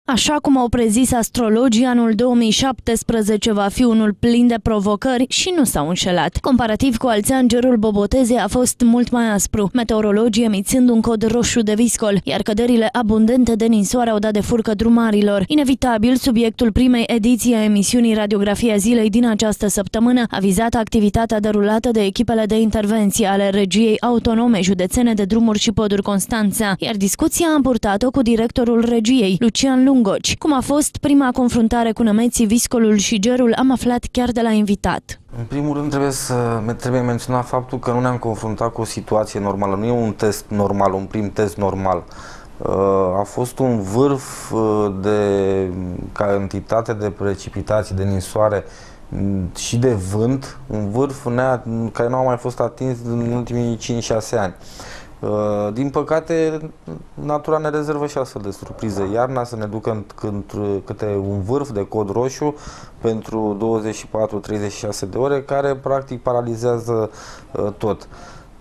Așa cum au prezis astrologii, anul 2017 va fi unul plin de provocări și nu s-au înșelat. Comparativ cu alți ani, gerul Bobotezei a fost mult mai aspru, meteorologii emițând un cod roșu de viscol, iar căderile abundente de ninsoare au dat de furcă drumarilor. Inevitabil, subiectul primei ediții a emisiunii Radiografia Zilei din această săptămână a vizat activitatea derulată de echipele de intervenție ale Regiei Autonome Județene de Drumuri și Poduri Constanța, iar discuția am purtat-o cu directorul Regiei, Lucian Lungoci. Cum a fost prima confruntare cu nămeții, viscolul și gerul, am aflat chiar de la invitat. În primul rând trebuie menționat faptul că nu ne-am confruntat cu o situație normală. Nu e un test normal, un prim test normal. A fost un vârf de cantitate de precipitații, de ninsoare și de vânt, un vârf care nu a mai fost atins în ultimii 5-6 ani. Din păcate, natura ne rezervă și astfel de surprize. Iarna să ne ducă câte un vârf de cod roșu pentru 24-36 de ore, care practic paralizează tot.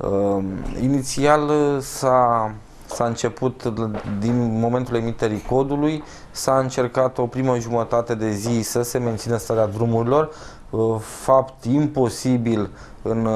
Inițial s-a început, din momentul emiterii codului, s-a încercat o primă jumătate de zi să se mențină starea drumurilor, fapt imposibil în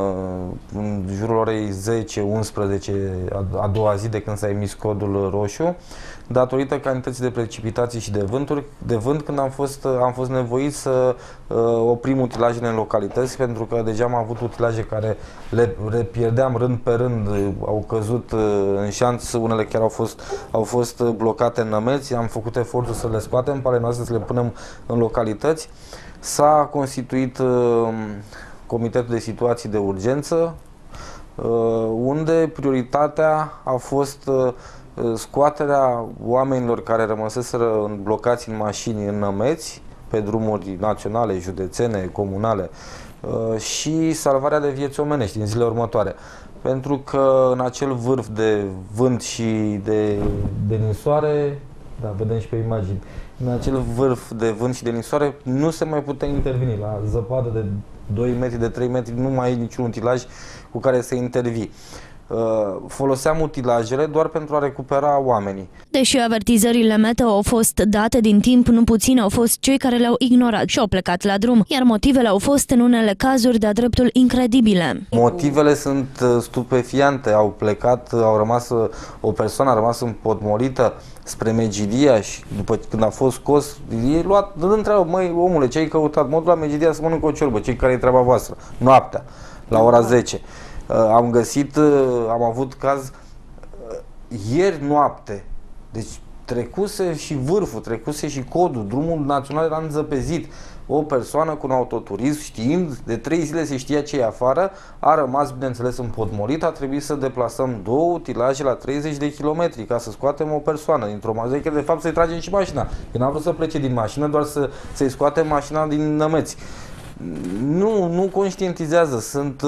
jurul orei 10-11 a doua zi de când s-a emis codul roșu, datorită cantității de precipitații și de vânt, când am fost nevoit să oprim utilajele în localități, pentru că deja am avut utilaje care le pierdeam rând pe rând, au căzut în șanț, unele chiar au fost blocate în nămeți, am făcut efortul să le scoatem pe ale noastre, să le punem în localități. S-a constituit Comitetul de Situații de Urgență, unde prioritatea a fost scoaterea oamenilor care rămăseseră blocați în mașini, în nămeți, pe drumuri naționale, județene, comunale, și salvarea de vieți omenești din zilele următoare. Pentru că în acel vârf de vânt și de ninsoare, da, vedem și pe imagini, în acel vârf de vânt și de ninsoare nu se mai putea interveni. La zăpadă de 2 metri, de 3 metri, nu mai ai niciun utilaj cu care să intervii. Foloseam utilajele doar pentru a recupera oamenii. Deși avertizările meteo au fost date din timp, nu puțini au fost cei care le-au ignorat și au plecat la drum, iar motivele au fost în unele cazuri de-a dreptul incredibile. Motivele sunt stupefiante. O persoană a rămas împotmolită spre Megidia și după când a fost scos, e luat, întreabă: măi, omule, ce ai căutat? Mă duc la Megidia să mănânc o ciorbă, ce-i treaba voastră? Noaptea, la ora 10. Am avut caz ieri noapte, deci trecuse și vârful, trecuse și codul, drumul național era înzăpezit. O persoană cu un autoturism, știind, de 3 zile se știa ce e afară, a rămas, bineînțeles, împotmolit, a trebuit să deplasăm 2 utilaje la 30 de kilometri ca să scoatem o persoană dintr-o mașină, de fapt să-i tragem și mașina. Că n-a vrut să plece din mașină, doar să-i scoatem mașina din nămeți. Nu conștientizează, sunt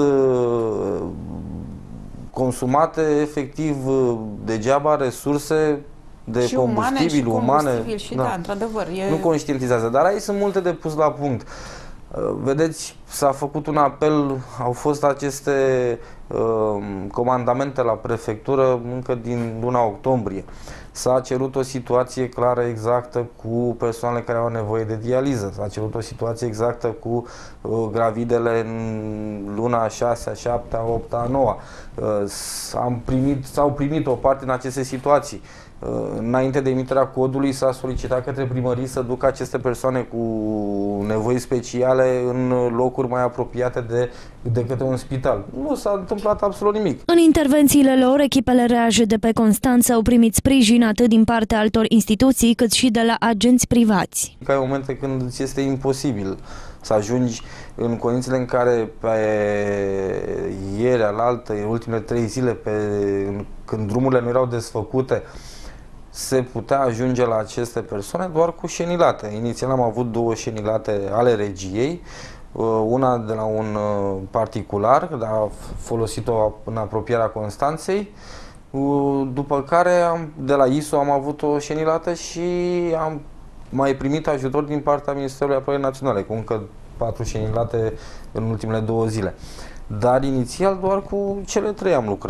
consumate efectiv degeaba resurse de și combustibil, umane. Și da, într-adevăr. Nu conștientizează, dar aici sunt multe de pus la punct. Vedeți, s-a făcut un apel, au fost aceste comandamente la prefectură încă din luna octombrie. S-a cerut o situație clară, exactă, cu persoanele care au nevoie de dializă. S-a cerut o situație exactă cu gravidele în luna 6-a, 7-a, 8-a, 9-a. S-au primit o parte în aceste situații. Înainte de emiterea codului s-a solicitat către primării să ducă aceste persoane cu nevoi speciale în locuri mai apropiate de către un spital. Nu s-a întâmplat absolut nimic. În intervențiile lor, echipele REAJ de pe Constanța au primit sprijin atât din partea altor instituții, cât și de la agenți privați. Ai momente când îți este imposibil să ajungi în condițiile în care ieri, alaltă, ultimele 3 zile, când drumurile nu erau desfăcute, se putea ajunge la aceste persoane doar cu șenilate. Inițial am avut 2 șenilate ale Regiei, una de la un particular, dar a folosit-o în apropierea Constanței, după care de la ISO am avut o șenilată și am mai primit ajutor din partea Ministerului Apărării Naționale, cu încă 4 șenilate în ultimele 2 zile. Dar inițial doar cu cele 3 am lucrat.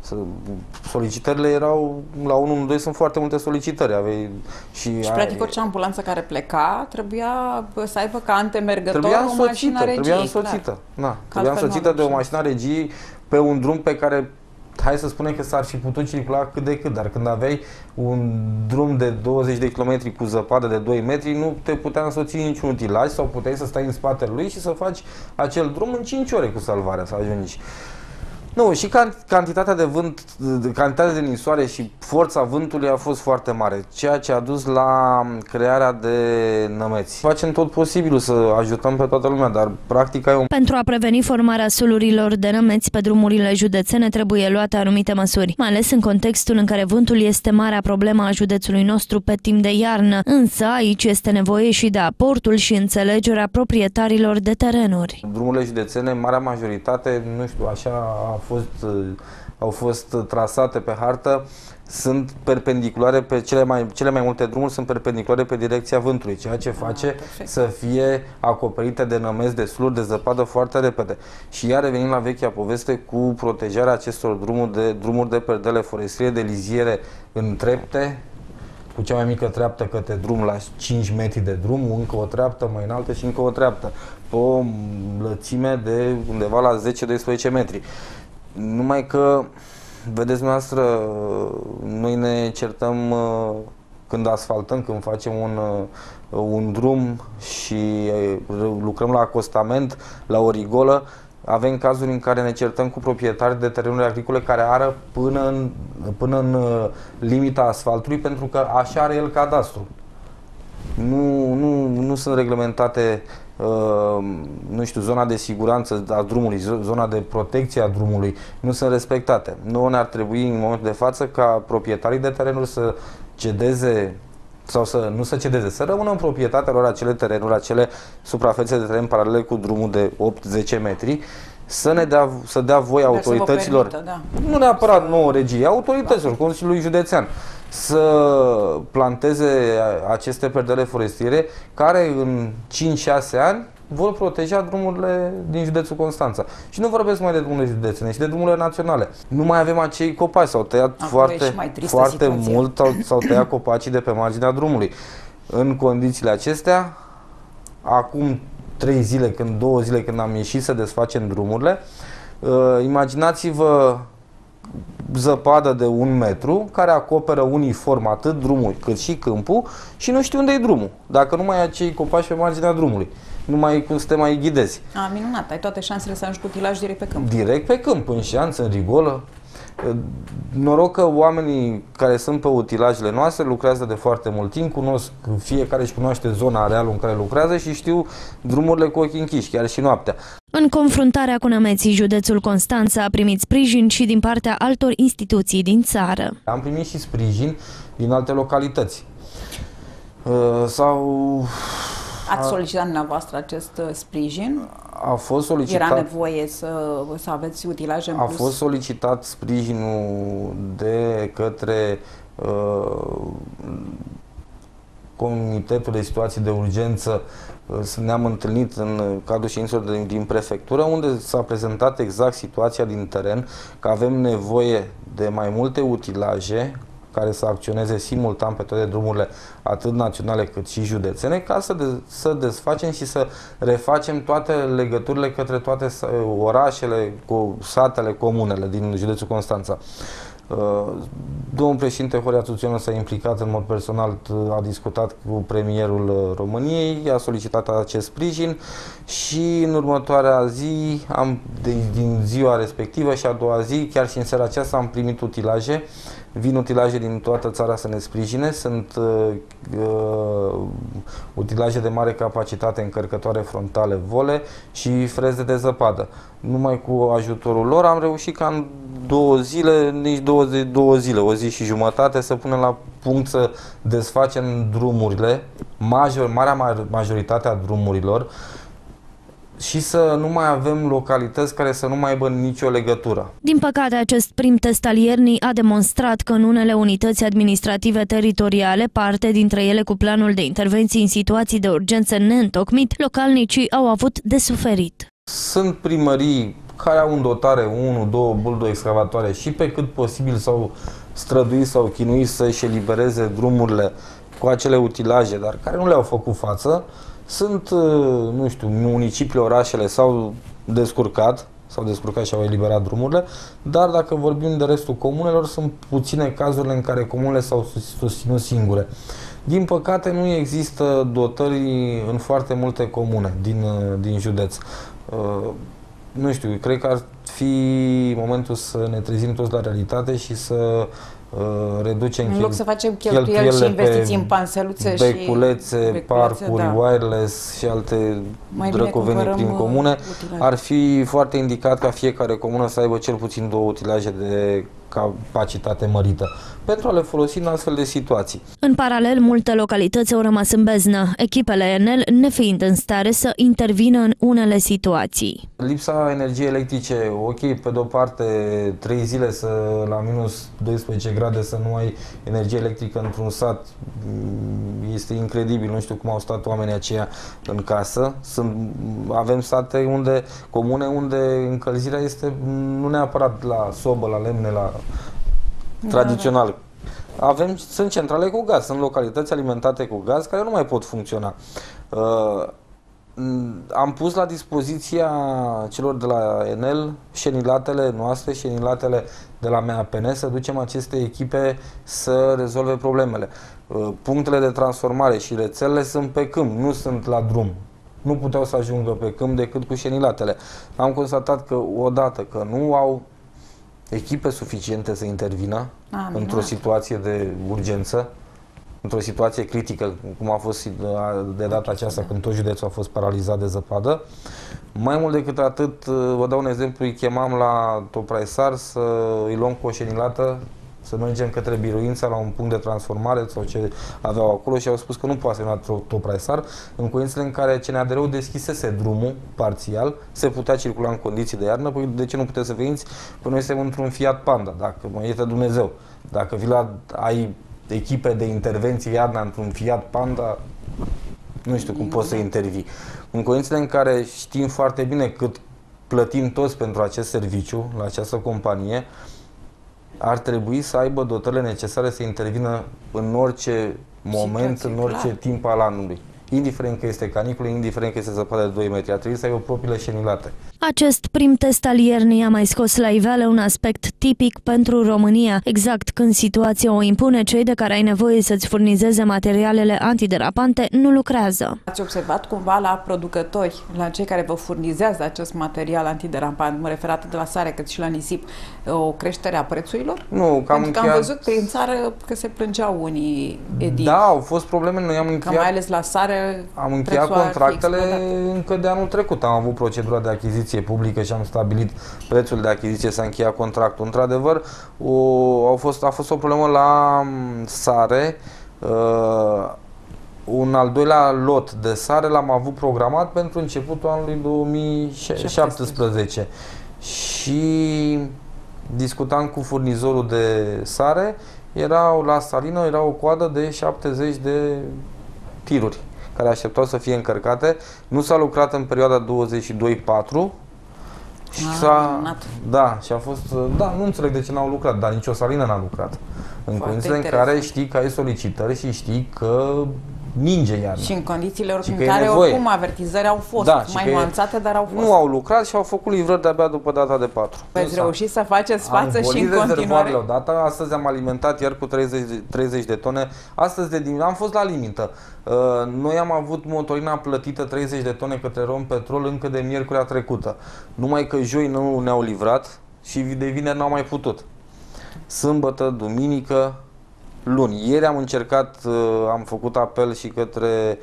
Solicitările erau, la 112 sunt foarte multe solicitări. Și practic orice ambulanță care pleca trebuia să aibă ca antemergător o mașină regie. Trebuia însoțită. Da, trebuia însoțită de o mașină regie pe un drum pe care, hai să spunem că s-ar fi putut circula cât de cât, dar când aveai un drum de 20 de km cu zăpadă de 2 metri, nu te putea însoți niciun utilaj sau puteai să stai în spatele lui și să faci acel drum în 5 ore cu salvarea, să ajungi. Nu, și cantitatea de vânt, cantitatea de ninsoare și forța vântului a fost foarte mare, ceea ce a dus la crearea de nămeți. Facem tot posibilul să ajutăm pe toată lumea, dar practica e un... Pentru a preveni formarea solurilor de nămeți pe drumurile județene trebuie luate anumite măsuri, mai ales în contextul în care vântul este marea problemă a județului nostru pe timp de iarnă, însă aici este nevoie și de aportul și înțelegerea proprietarilor de terenuri. Drumurile județene, marea majoritate, nu știu, așa au fost trasate pe hartă, sunt perpendiculare pe cele mai multe drumuri sunt perpendiculare pe direcția vântului, ceea ce face să fie acoperite de nămeți, de sluri, de zăpadă foarte repede. Și iar revenim la vechea poveste cu protejarea acestor drumuri de perdele forestiere, de liziere în trepte, cu cea mai mică treaptă către drum la 5 metri de drum, încă o treaptă mai înaltă și încă o treaptă, pe o lățime de undeva la 10-12 metri. Numai că, vedeți dumneavoastră, noi ne certăm când asfaltăm, când facem un drum și lucrăm la acostament, la o rigolă, avem cazuri în care ne certăm cu proprietari de terenuri agricole care ară până în limita asfaltului, pentru că așa are el cadastru. Nu sunt reglementate, nu știu, zona de siguranță a drumului, zona de protecție a drumului, nu sunt respectate. Nouă ne-ar trebui în momentul de față ca proprietarii de terenuri să cedeze sau nu să cedeze, să rămână în proprietatea lor acele terenuri, acele suprafețe de teren paralele cu drumul de 8-10 metri, să dea voie autorităților, permită, nu neapărat nouă regie, autorităților, Consiliului Județean, să planteze aceste perdele forestiere care în 5-6 ani vor proteja drumurile din județul Constanța. Și nu vorbesc mai de drumurile județene, ci de drumurile naționale. Nu mai avem acei copaci, s-au tăiat foarte mult, s-au tăiat copacii de pe marginea drumului. În condițiile acestea, acum 2 zile când am ieșit să desfacem drumurile, imaginați-vă zăpadă de 1 metru care acoperă uniform atât drumul cât și câmpul și nu știu unde e drumul, dacă nu mai ai acei copaci pe marginea drumului. Nu mai ai cum să te mai ghidezi. Minunat, ai toate șansele să ajungi cu utilaj direct pe câmp. Direct pe câmp, în șanț, în rigolă. Noroc că oamenii care sunt pe utilajele noastre lucrează de foarte mult timp, fiecare își cunoaște zona reală în care lucrează și știu drumurile cu ochii închiși, chiar și noaptea. În confruntarea cu nămeții, județul Constanța a primit sprijin și din partea altor instituții din țară. Am primit și sprijin din alte localități. Ați solicitat dumneavoastră acest sprijin? A fost solicitat. Era nevoie să aveți utilaje în plus? A fost solicitat sprijinul de către Comitetul de Situații de Urgență. Ne-am întâlnit în cadrul ședințelor din prefectură, unde s-a prezentat exact situația din teren, că avem nevoie de mai multe utilaje care să acționeze simultan pe toate drumurile, atât naționale cât și județene, ca să desfacem și să refacem toate legăturile către toate orașele, satele, comunele din județul Constanța. Domnul președinte Horia Țuțeanu s-a implicat în mod personal, a discutat cu premierul României, a solicitat acest sprijin și în următoarea zi, din ziua respectivă și a doua zi, chiar și în seara aceasta, am primit utilaje. Vin utilaje din toată țara să ne sprijine, sunt utilaje de mare capacitate, încărcătoare frontale, vole și freze de zăpadă. Numai cu ajutorul lor am reușit ca în 2 zile, nici 2 zile, o zi și jumătate, să punem la punct să desfacem drumurile, marea majoritate a drumurilor, și să nu mai avem localități care să nu mai aibă nicio legătură. Din păcate, acest prim test al iernii a demonstrat că în unele unități administrative teritoriale, parte dintre ele cu planul de intervenții în situații de urgență neîntocmit, localnicii au avut de suferit. Sunt primării care au în dotare 1, 2 buldo excavatoare și pe cât posibil s-au străduit sau chinuit să-și elibereze drumurile cu acele utilaje, dar care nu le-au făcut față, sunt, nu știu, municipiile, orașele s-au descurcat și au eliberat drumurile, dar dacă vorbim de restul comunelor, sunt puține cazurile în care comunele s-au susținut singure. Din păcate, nu există dotări în foarte multe comune din județ. Nu știu, cred că ar fi momentul să ne trezim toți la realitate și să reducem în loc să facem cheltuieli și investiții în panseluțe beculețe, parcuri, da, wireless și alte drăcovenii prin comune, utilaje. Ar fi foarte indicat ca fiecare comună să aibă cel puțin 2 utilaje de capacitate mărită pentru a le folosi în astfel de situații. În paralel, multe localități au rămas în beznă, echipele Enel nefiind în stare să intervină în unele situații. Lipsa energiei electrice, ok, pe de-o parte 3 zile la minus 12 grade să nu ai energie electrică într-un sat, este incredibil, nu știu cum au stat oamenii aceia în casă. Avem sate comune unde încălzirea este nu neapărat la sobă, la lemne, la tradițional. Sunt centrale cu gaz, sunt localități alimentate cu gaz care nu mai pot funcționa. Am pus la dispoziția celor de la Enel șenilatele noastre, șenilatele de la MAPN, să ducem aceste echipe să rezolve problemele. Punctele de transformare și rețelele sunt pe câmp, nu sunt la drum. Nu puteau să ajungă pe câmp decât cu șenilatele. Am constatat că odată că nu au echipe suficiente să intervină într-o situație de urgență, într-o situație critică, cum a fost de data aceasta când tot județul a fost paralizat de zăpadă. Mai mult decât atât, vă dau un exemplu, îi chemam la Topraisar să îi luăm cu o șenilată, să mergem către Biruința la un punct de transformare sau ce aveau acolo și au spus că nu poate să vină Topraisar, în condițiile în care CNADR-ul deschisese drumul parțial, se putea circula în condiții de iarnă. Păi de ce nu puteți să veniți? Păi noi suntem într-un Fiat Panda, dacă mă ierte Dumnezeu. Dacă ai echipe de intervenție iarna într-un Fiat Panda, nu știu cum poți să intervii. În condițiile în care știm foarte bine cât plătim toți pentru acest serviciu, la această companie, ar trebui să aibă dotările necesare să intervină în orice moment, în orice timp al anului. Indiferent că este caniculă, indiferent că este zăpadă de 2 metri, ar trebui să aibă propriile șenilate. Acest prim test al iernii a mai scos la iveală un aspect tipic pentru România. Exact când situația o impune, cei de care ai nevoie să-ți furnizeze materialele antiderapante nu lucrează. Ați observat cumva la producători, la cei care vă furnizează acest material antiderapant, mă refer atât de la sare cât și la nisip, o creștere a prețurilor? Nu, că am văzut prin țară că se plângeau unii edili. Da, au fost probleme, noi am încheiat. Că mai ales la sare am încheiat contractele încă de anul trecut. Am avut procedura de achiziție publică și am stabilit prețul de achiziție, s-a încheiat contractul. Într-adevăr, a fost o problemă la sare. Un al doilea lot de sare l-am avut programat pentru începutul anului 2017 și discutam cu furnizorul de sare, la Salină era o coadă de 70 de tiruri care așteptau să fie încărcate. Nu s-a lucrat în perioada 22-4 și și a fost, nu înțeleg de ce n-au lucrat, dar nicio salină n-a lucrat. În condițiile în care știi că ai solicitări și știi că ninge iarna. Și în condițiile în care oricum avertizări au fost, mai nuanțate, dar au fost. Nu au lucrat și au făcut livrări de-abia după data de 4. Veți reuși să faceți față și în continuare? Odată. Astăzi am alimentat iar cu 30 de tone. Astăzi am fost la limită. Noi am avut motorina plătită 30 de tone către Rompetrol încă de miercurea trecută. Numai că joi nu ne-au livrat și de vineri n-au mai putut. Sâmbătă, duminică, luni. Ieri am încercat, am făcut apel și către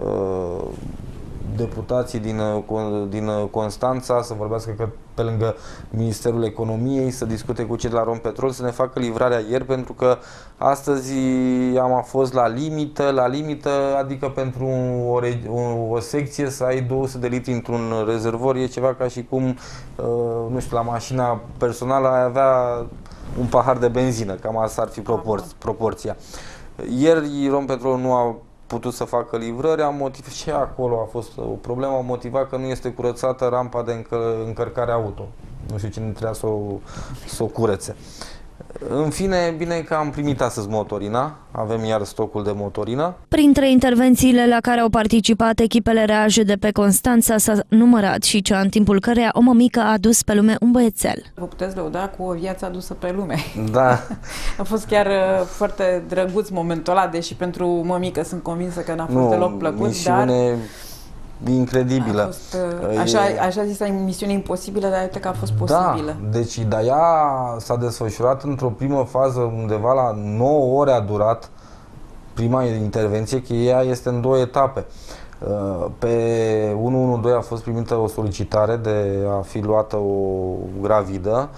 deputații din Constanța să vorbească pe lângă Ministerul Economiei, să discute cu cei de la Rompetrol, să ne facă livrarea ieri, pentru că astăzi am fost la limită, adică pentru o secție să ai 200 de litri într-un rezervor, e ceva ca și cum, nu știu, la mașina personală ai avea un pahar de benzină, cam asta ar fi proporția. Ieri Rompetrol nu a putut să facă livrări, și acolo a fost o problemă, am motivat că nu este curățată rampa de încărcare auto. Nu știu cine trebuia să o curețe. În fine, bine că am primit astăzi motorina, avem iar stocul de motorină. Printre intervențiile la care au participat echipele RAJ de pe Constanța s-a numărat și cea în timpul căreia o mămică a adus pe lume un băiețel. Vă puteți lăuda cu o viață adusă pe lume. Da. A fost chiar foarte drăguț momentul ăla, deși pentru mămică sunt convinsă că n-a fost deloc plăcut, misiune incredibilă. A fost, așa zisă, misiune imposibilă, dar uite că a fost posibilă. Da, deci ea s-a desfășurat într-o primă fază, undeva la 9 ore a durat prima intervenție, că ea este în 2 etape. Pe 112 a fost primită o solicitare de a fi luată o gravidă.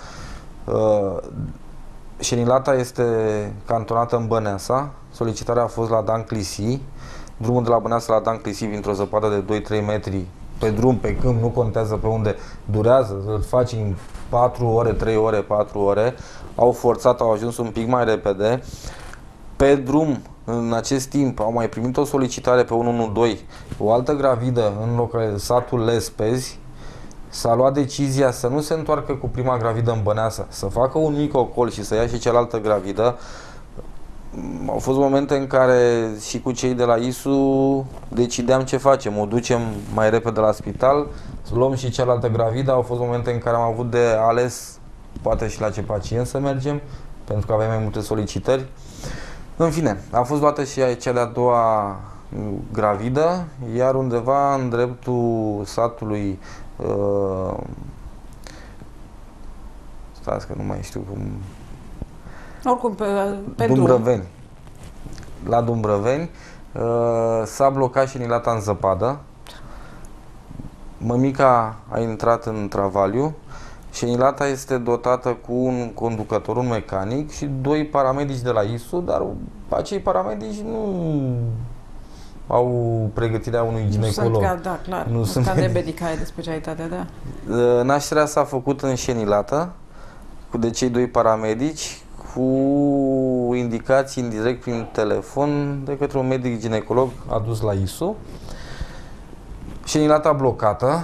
Șenilata este cantonată în Băneasa, solicitarea a fost la Dan Clisi. Drumul de la Băneasa la Dan Clisi, într-o zăpadă de 2-3 metri, pe drum, pe câmp, nu contează pe unde, durează, îl faci în 4 ore, 3 ore, 4 ore. Au forțat, au ajuns un pic mai repede. Pe drum, în acest timp, au mai primit o solicitare pe 112, o altă gravidă în satul Lespezi. S-a luat decizia să nu se întoarcă cu prima gravidă în Băneasa, să facă un mic ocol și să ia și cealaltă gravidă. Au fost momente în care și cu cei de la ISU decideam ce facem, o ducem mai repede la spital, să luăm și cealaltă gravidă. Au fost momente în care am avut de ales poate și la ce pacient să mergem, pentru că aveam mai multe solicitări. În fine, a fost luată și cea de-a doua gravidă, iar undeva în dreptul satului stați că nu mai știu cum... Oricum, pe Dumbrăveni. La Dumbrăveni s-a blocat Șenilata în zăpadă. Mămica a intrat în travaliu. Șenilata este dotată cu un conducător, un mecanic și 2 paramedici de la ISU, dar acei paramedici nu au pregătirea unui ginecolog. Da, clar. Nu sunt ca de medica de specialitate, da. Nașterea s-a făcut în Șenilata de cei 2 paramedici, cu indicații indirect prin telefon de către un medic ginecolog adus la ISU. Șenilata blocată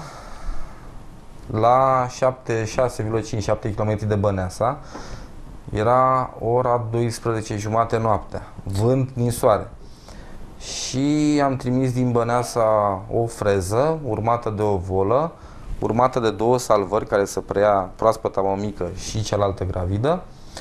la 6,5-7 km de Băneasa. Era ora 12:30 noaptea, vânt, ninsoare. Și am trimis din Băneasa o freză urmată de o volă, urmată de 2 salvări care să preia proaspăta mămică și cealaltă gravidă.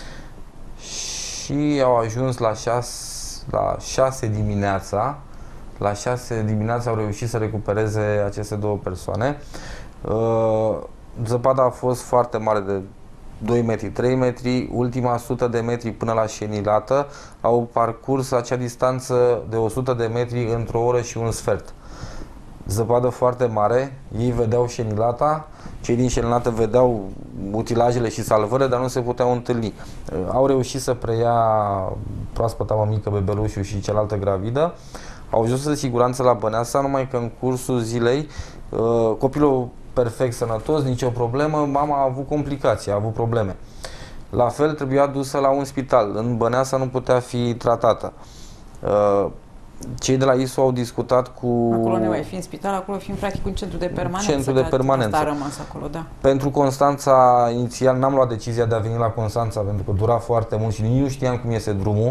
Și au ajuns la 6 dimineața. La 6 dimineața au reușit să recupereze aceste 2 persoane. Zăpada a fost foarte mare, de 2 metri, 3 metri. Ultima 100 de metri până la Șenilată au parcurs acea distanță de 100 de metri într-o oră și un sfert. Zăpadă foarte mare, ei vedeau Șenilata, cei din Șenilată vedeau utilajele și salvările, dar nu se puteau întâlni. Au reușit să preia proaspăta mămică, bebelușul și cealaltă gravidă. Au ajuns în siguranță la Băneasa, numai că în cursul zilei copilul perfect sănătos, nicio problemă, mama a avut complicații, a avut probleme. La fel trebuia dusă la un spital, în Băneasa nu putea fi tratată. Cei de la ISU au discutat cu... Acolo nu mai fi în spital, acolo fiind practic un centru de permanență. Centru de permanență. Asta a rămas acolo, da. Pentru Constanța, inițial n-am luat decizia de a veni la Constanța, pentru că dura foarte mult și nici nu știam cum iese drumul.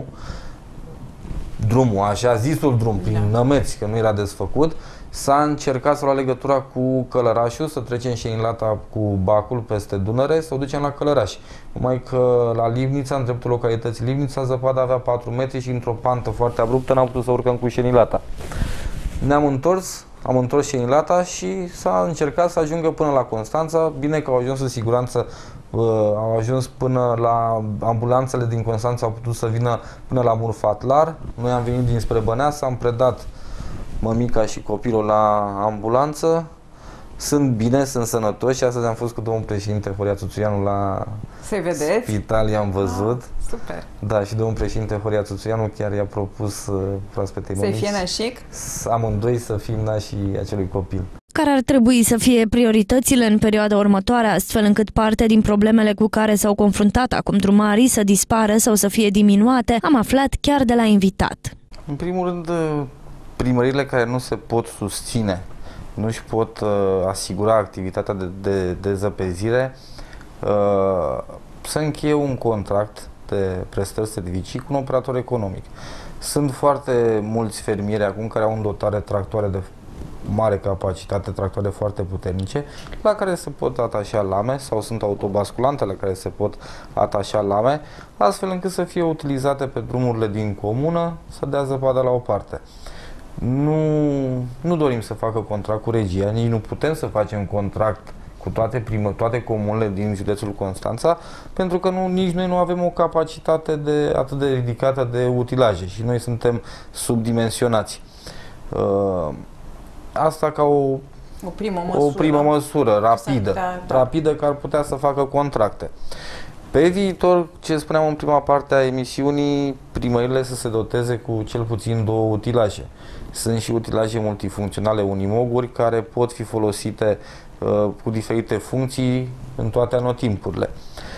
Așa zisul drum, prin Nămeți, că nu era desfăcut. S-a încercat să lua legătura cu Călărașul, să trecem Șenilata cu Bacul peste Dunăre, să o ducem la Călăraș. Numai că la Livnița, în dreptul localității Livnița, zăpada avea 4 metri și într-o pantă foarte abruptă n-am putut să urcăm cu Șenilata. Ne-am întors, am întors Șenilata și s-a încercat să ajungă până la Constanța. Bine că au ajuns în siguranță, au ajuns până la ambulanțele din Constanța, au putut să vină până la Murfatlar. Noi am venit dinspre Băneasa, am predat mămica și copilul la ambulanță. Sunt bine, sunt sănătoși și astăzi am fost cu domnul președinte Horia Țuțuianu la spital, i-am văzut. Super. Da, și domnul președinte Horia Țuțuianu chiar i-a propus proaspetei mămici să fie nașic? Amândoi să fim nașii acelui copil. Care ar trebui să fie prioritățile în perioada următoare, astfel încât parte din problemele cu care s-au confruntat acum drumarii să dispară sau să fie diminuate, am aflat chiar de la invitat. În primul rând, primările care nu se pot susține, nu își pot asigura activitatea de zăpezire, să încheie un contract de prestări servicii cu un operator economic. Sunt foarte mulți fermieri acum care au în dotare tractoare de mare capacitate, tractoare foarte puternice, la care se pot atașa lame, sau sunt autobasculante la care se pot atașa lame, astfel încât să fie utilizate pe drumurile din comună, să dea zăpada la o parte. Nu dorim să facă contract cu regia, nici nu putem să facem contract cu toate comunele din județul Constanța, pentru că nici noi nu avem o capacitate atât de ridicată de utilaje și noi suntem subdimensionați. Asta ca o primă măsură rapidă, care ar putea să facă contracte. Pe viitor, ce spuneam în prima parte a emisiunii, primările să se doteze cu cel puțin 2 utilaje. Sunt și utilaje multifuncționale unimoguri care pot fi folosite cu diferite funcții în toate anotimpurile.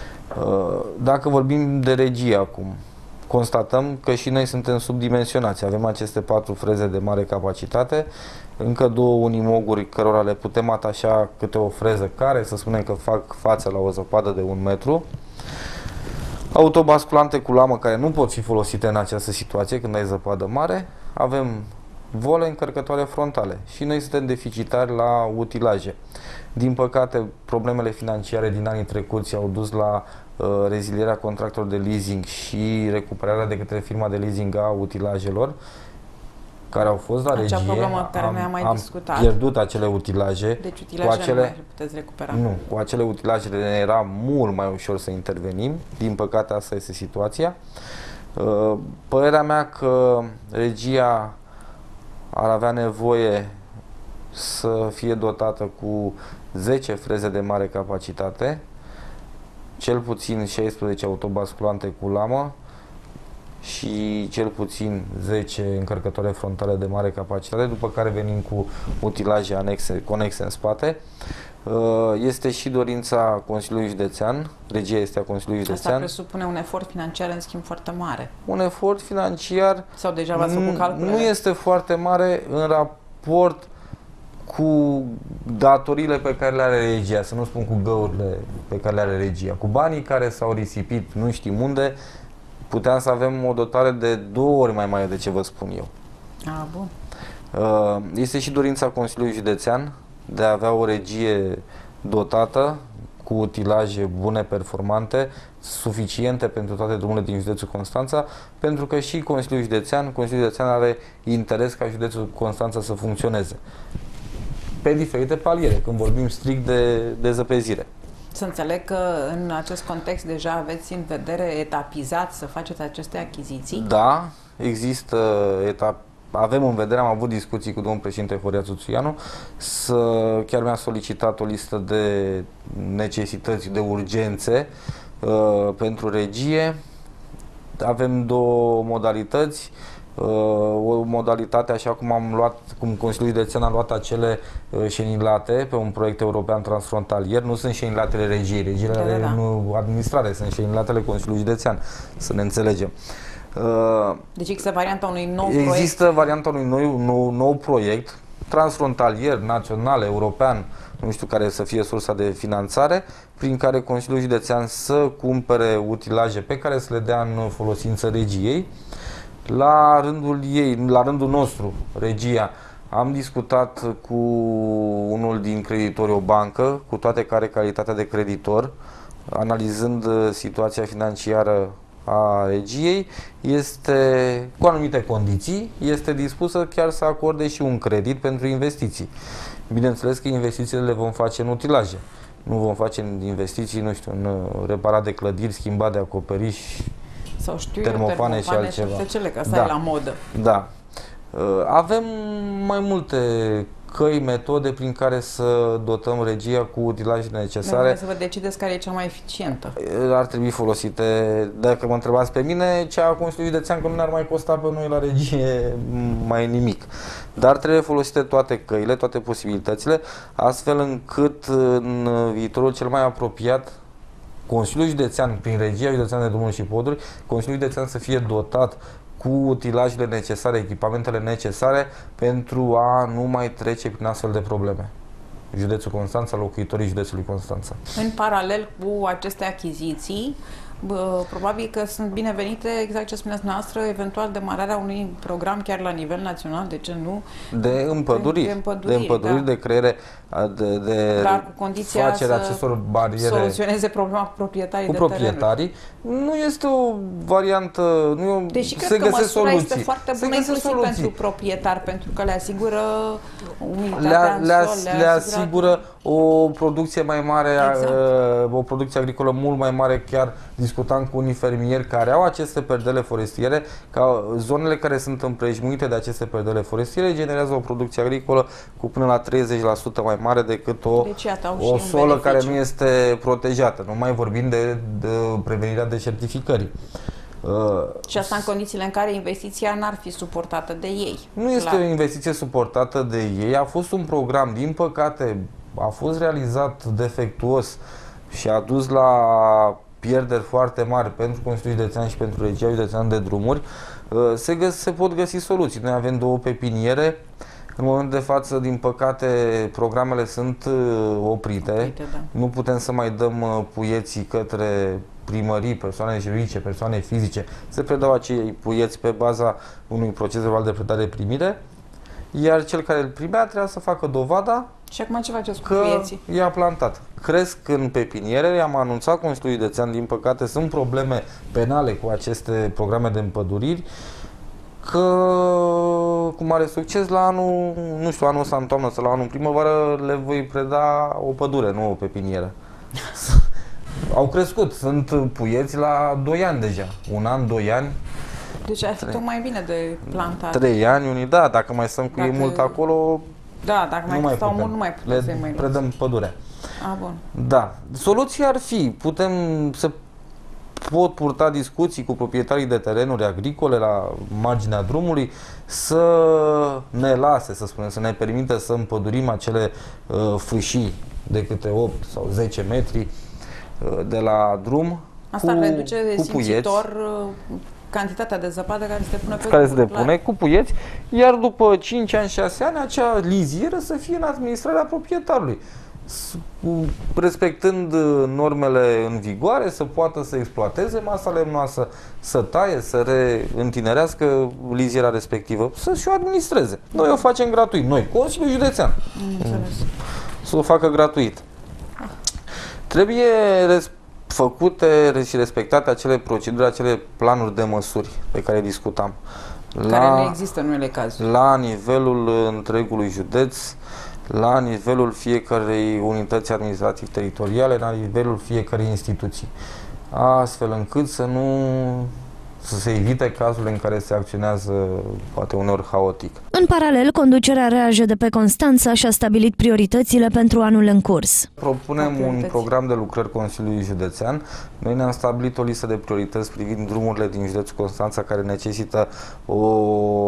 Dacă vorbim de regie acum, constatăm că și noi suntem subdimensionați. Avem aceste 4 freze de mare capacitate, încă 2 unimoguri cărora le putem atașa câte o freză care, să spunem că fac față la o zăpadă de 1 metru, autobasculante cu lamă care nu pot fi folosite în această situație când ai zăpadă mare, avem vole încărcătoare frontale și noi suntem deficitari la utilaje. Din păcate, problemele financiare din anii trecuți au dus la rezilierea contractelor de leasing și recuperarea de către firma de leasing a utilajelor care au fost la regie. Problemă care noi am mai discutat. Pierdut acele utilaje. Deci utilajele nu mai puteți recupera. Nu, cu acele utilaje era mult mai ușor să intervenim. Din păcate, asta este situația. Părerea mea că regia ar avea nevoie să fie dotată cu 10 freze de mare capacitate, cel puțin 16 autobasculante cu lamă și cel puțin 10 încărcătoare frontale de mare capacitate, după care venim cu utilaje conexe în spate. Este și dorința Consiliului Județean, regia este a Consiliului Județean. Asta presupune un efort financiar în schimb foarte mare. Un efort financiar sau deja v-ați făcut calculele? Nu este foarte mare în raport cu datoriile pe care le are regia, să nu spun cu găurile pe care le are regia. Cu banii care s-au risipit nu știm unde, puteam să avem o dotare de 2 ori mai mare de ce vă spun eu. Bun. Este și dorința Consiliului Județean de a avea o regie dotată cu utilaje bune, performante, suficiente pentru toate drumurile din județul Constanța, pentru că și Consiliul Județean are interes ca județul Constanța să funcționeze pe diferite paliere, când vorbim strict de zăpezire. Să înțeleg că în acest context deja aveți în vedere etapizat să faceți aceste achiziții? Da, există avem în vedere, am avut discuții cu domnul președinte Horia Țuțuianu, chiar mi-a solicitat o listă de necesități, de urgențe pentru regie. Avem 2 modalități. O modalitate, așa cum Consiliul Județean a luat acele șenilate pe un proiect european transfrontalier, nu sunt șenilatele regiei, regiile nu administrare, sunt șenilatele Consiliului Județean, să ne înțelegem. Deci există varianta unui nou proiect? Există varianta unui nou proiect transfrontalier, național, european, nu știu care să fie sursa de finanțare, prin care Consiliul Județean să cumpere utilaje pe care să le dea în folosință regiei. La rândul nostru, regia, am discutat cu unul din creditori, o bancă, cu toate care are calitatea de creditor, analizând situația financiară a regiei, este cu anumite condiții, este dispusă chiar să acorde și un credit pentru investiții. Bineînțeles că investițiile le vom face în utilaje. Nu vom face investiții, nu știu, în reparat de clădiri, schimbat de acoperiș, sau termofane și altceva. Că asta e la modă. Da. Avem mai multe căi, metode prin care să dotăm regia cu utilajele necesare. Să vă decideți care e cea mai eficientă. Ar trebui folosite, dacă mă întrebați pe mine, cea a Consiliului Județean, că nu ne-ar mai costa pe noi la regie mai nimic. Dar trebuie folosite toate căile, toate posibilitățile, astfel încât în viitorul cel mai apropiat Consiliul Județean, prin regia Județeană de Drumuri și Poduri, Consiliul Județean să fie dotat cu utilajele necesare, echipamentele necesare pentru a nu mai trece prin astfel de probleme. județul Constanța, locuitorii județului Constanța. În paralel cu aceste achiziții, probabil că sunt binevenite, exact ce spuneați noastră, eventual demararea unui program chiar la nivel național, de ce nu? De împăduriri, da. de creare, dar cu condiția facerea să acestor bariere, soluționeze problema cu proprietarii de terenuri. Nu este o variantă, deși cred se că găsesc măsura soluții. este foarte bună inclusiv pentru proprietari, pentru că le asigură umiditatea în sol, le asigură o producție mai mare, exact. O producție agricolă mult mai mare. Chiar discutam cu unii fermieri care au aceste perdele forestiere, ca zonele care sunt împrejmuite de aceste perdele forestiere generează o producție agricolă cu până la 30% mai mare decât o solă care nu este protejată. Nu mai vorbim de prevenirea deșertificării. Și asta în condițiile în care investiția n-ar fi suportată de ei. Nu este o investiție suportată de ei. A fost un program, din păcate, a fost realizat defectuos și a dus la pierderi foarte mari pentru Consiliul Județean și pentru Regia Județeană de Drumuri. Se pot găsi soluții. Noi avem 2 pepiniere. În momentul de față, din păcate, programele sunt oprite. Da. Nu putem să mai dăm puieții către primării, persoane juridice, persoane fizice. Se predau acei puieți pe baza unui proces verbal de predare-primire, iar cel care îl primea trebuia să facă dovada și acum ce faceți cu că puieții? i-a plantat. Cresc în pepiniere, i-am anunțat Consiliului Județean, din păcate sunt probleme penale cu aceste programe de împăduriri, că cu mare succes la anul, nu știu, anul ăsta în toamnă sau la anul în primăvară le voi preda o pădure, nu o pepinieră. Au crescut, sunt puieți la 2 ani deja, 1 an, 2 ani. Deci ar fi tocmai bine de plantat. 3 ani, unii, da, dacă mai stăm cu ei mult acolo, da, dacă mai stau mult, nu mai putem să-i mai predăm pădurea. Bun. Da, soluția ar fi, pot purta discuții cu proprietarii de terenuri agricole la marginea drumului să ne lase, să spunem, să ne permită să împădurim acele fâșii de câte 8 sau 10 metri de la drum. Asta ar reduce simțitor cantitatea de zăpadă care se depune cu puieți, iar după 5 ani, 6 ani, acea lizieră să fie în administrarea proprietarului, respectând normele în vigoare, să poată să exploateze masa lemnoasă, să taie, să reîntinerească liziera respectivă, să-și o administreze. Noi o facem gratuit, noi, Consiliul Județean, să o facă gratuit. Trebuie făcute și respectate acele proceduri, acele planuri de măsuri pe care discutam. Care nu există în unele cazuri. La nivelul întregului județ, la nivelul fiecărei unități administrativ-teritoriale, la nivelul fiecărei instituții. Astfel încât să se evite cazurile în care se acționează poate uneori haotic. În paralel, conducerea RAJDP Constanța și-a stabilit prioritățile pentru anul în curs. Propunem un program de lucrări Consiliului Județean. Noi ne-am stabilit o listă de priorități privind drumurile din județul Constanța care necesită o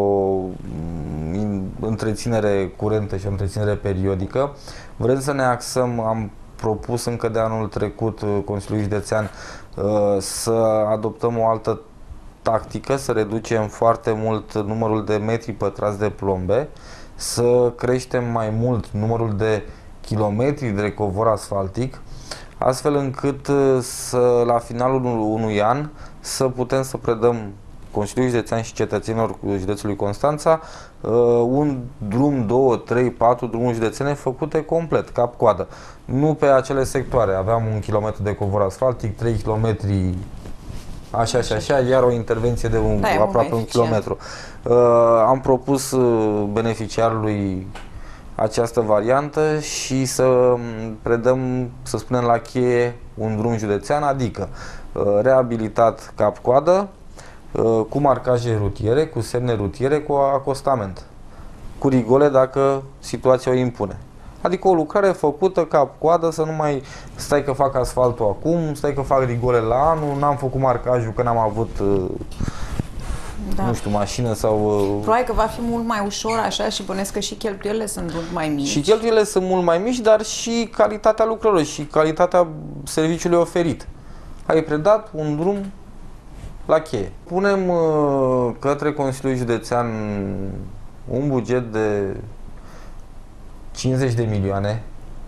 întreținere curentă și o întreținere periodică. Vrem să ne axăm, am propus încă de anul trecut Consiliului Județean să adoptăm o altă tactică, să reducem foarte mult numărul de metri pătrați de plombe, să creștem mai mult numărul de kilometri de recovor asfaltic, astfel încât la finalul unui an să putem să predăm Consiliului Județean și cetățenilor județului Constanța un drum, 2, 3, 4 drumuri județene făcute complet, cap-coadă. Nu pe acele sectoare. Aveam 1 kilometru de covor asfaltic, 3 kilometri așa și așa, iar o intervenție de aproape 1 kilometru. Am propus beneficiarului această variantă și să predăm, să spunem, la cheie un drum județean, adică reabilitat cap-coadă, cu marcaje rutiere, cu semne rutiere, cu acostament, cu rigole dacă situația o impune. Adică o lucrare făcută cap-coadă, să nu mai stai că fac asfaltul acum, stai că fac rigole la anul, n-am făcut marcajul că n-am avut nu știu, mașină sau... Probabil că va fi mult mai ușor așa și bănesc că și cheltuielile sunt mult mai mici. Și cheltuielile sunt mult mai mici, dar și calitatea lucrărilor și calitatea serviciului oferit. Ai predat un drum la cheie. Punem către Consiliul Județean un buget de 50 de milioane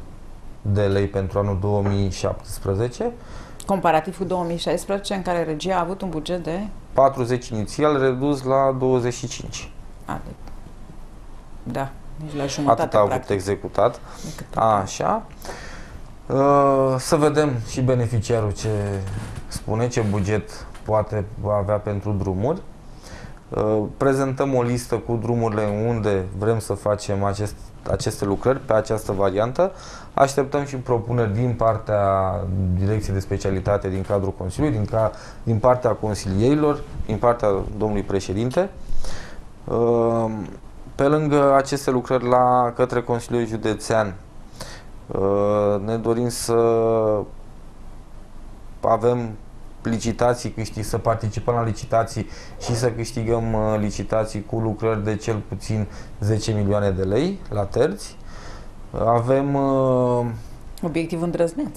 de lei pentru anul 2017. Comparativ cu 2016, în care regia a avut un buget de 40 inițial, redus la 25. Da, nici la jumătate. Atât a avut executat. Așa. Să vedem și beneficiarul ce spune, ce buget poate avea pentru drumuri. Prezentăm o listă cu drumurile unde vrem să facem aceste lucrări pe această variantă. Așteptăm și propuneri din partea Direcției de Specialitate din cadrul Consiliului, din partea consilierilor, din partea domnului președinte. Pe lângă aceste lucrări către Consiliul Județean, ne dorim să avem licitații, să participăm la licitații și să câștigăm licitații cu lucrări de cel puțin 10 milioane de lei la terți. Avem obiectiv îndrăzneț.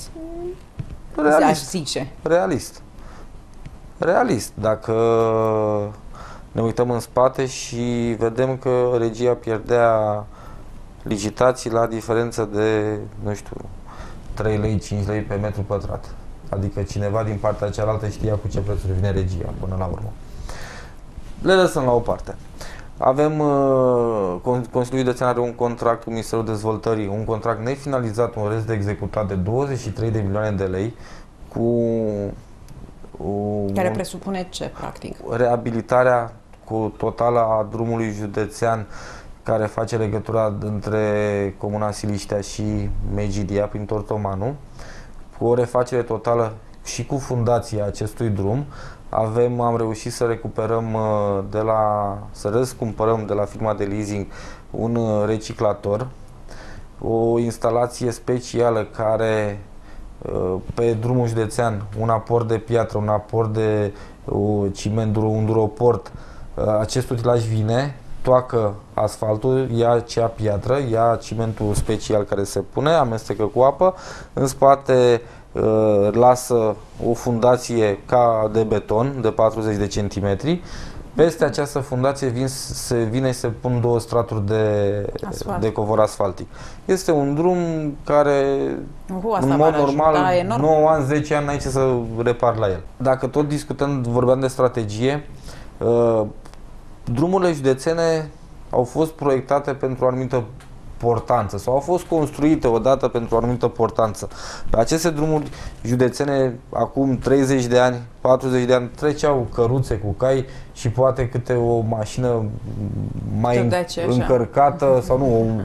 Realist. Dacă ne uităm în spate și vedem că regia pierdea licitații la diferență de, nu știu, 3 lei, 5 lei pe metru pătrat. Adică cineva din partea cealaltă știa cu ce prețuri vine regia până la urmă. Le lăsăm la o parte. Avem, Consiliul Județean are un contract cu Ministerul Dezvoltării, un contract nefinalizat, un rest de executat de 23 de milioane de lei care presupune ce, practic? Reabilitarea totală a drumului județean care face legătura între Comuna Siliștea și Megidia prin Tortomanu, cu o refacere totală și cu fundația acestui drum. Am reușit să recuperăm să răscumpărăm de la firma de leasing un reciclator, o instalație specială care pe drumul județean, un aport de piatră, un aport de ciment, un duroport, acest utilaj vine, toacă asfaltul, ia acea piatră, ia cimentul special care se pune, amestecă cu apă, în spate lasă o fundație de beton de 40 de centimetri. Peste această fundație vine și se pun 2 straturi de covor asfaltic. Este un drum care, în mod normal, 9 ani, 10 ani n-ai ce să repari la el. Dacă tot vorbeam de strategie, drumurile județene au fost proiectate pentru o anumită portanță sau au fost construite odată pentru o anumită portanță. Pe aceste drumuri județene, acum 30 de ani, 40 de ani, treceau căruțe cu cai și poate câte o mașină mai încărcată sau nu,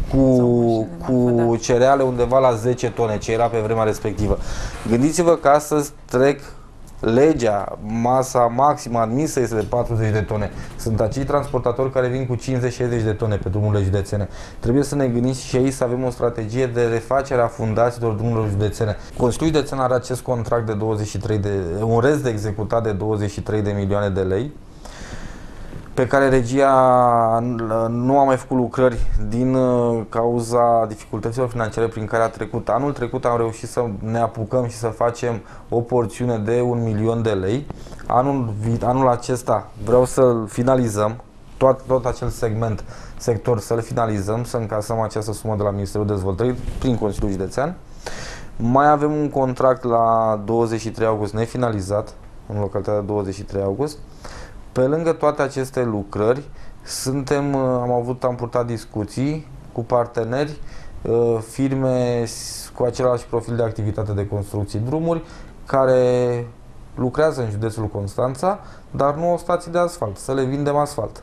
cu cereale undeva la 10 tone, ce era pe vremea respectivă. Gândiți-vă că astăzi legea, masa maximă admisă este de 40 de tone. Sunt acei transportatori care vin cu 50-60 de tone pe drumurile județene. Trebuie să ne gândim și aici să avem o strategie de refacere a fundațiilor drumurilor județene. Consiliul Județean are acest contract de un rest de executat de 23 de milioane de lei, pe care regia nu a mai făcut lucrări din cauza dificultăților financiare prin care a trecut. Anul trecut am reușit să ne apucăm și să facem o porțiune de 1 milion de lei. Anul acesta vreau să-l finalizăm, tot acel sector să-l finalizăm, să încasăm această sumă de la Ministerul Dezvoltării prin Consiliul Județean. Mai avem un contract la 23 august nefinalizat, în localitatea 23 august. Pe lângă toate aceste lucrări, am purtat discuții cu parteneri, firme cu același profil de activitate de construcții drumuri, care lucrează în județul Constanța, dar nu au stații de asfalt, să le vindem asfalt.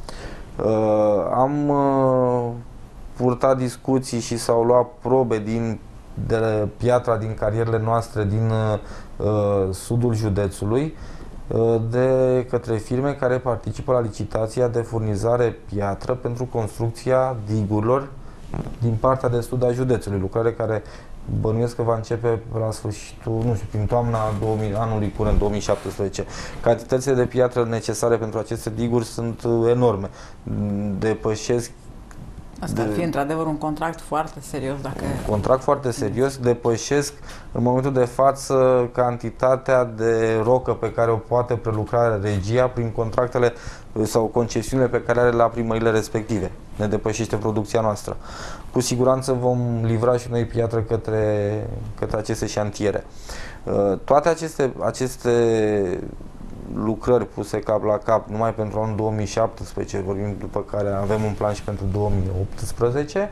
Am purtat discuții și s-au luat probe de piatra din carierele noastre din sudul județului, de către firme care participă la licitația de furnizare piatră pentru construcția digurilor din partea de sud a județului, lucrare care bănuiesc că va începe la sfârșitul, nu știu, prin toamna anului curent, 2017. Cantitățile de piatră necesare pentru aceste diguri sunt enorme. Depășesc Asta ar fi într-adevăr un contract foarte serios. Un contract foarte serios, depășesc în momentul de față cantitatea de rocă pe care o poate prelucra regia prin contractele sau concesiunile pe care are la primările respective. Ne depășește producția noastră. Cu siguranță vom livra și noi piatră către aceste șantiere. Toate aceste lucrări puse cap la cap numai pentru anul 2017, vorbim, după care avem un plan și pentru 2018,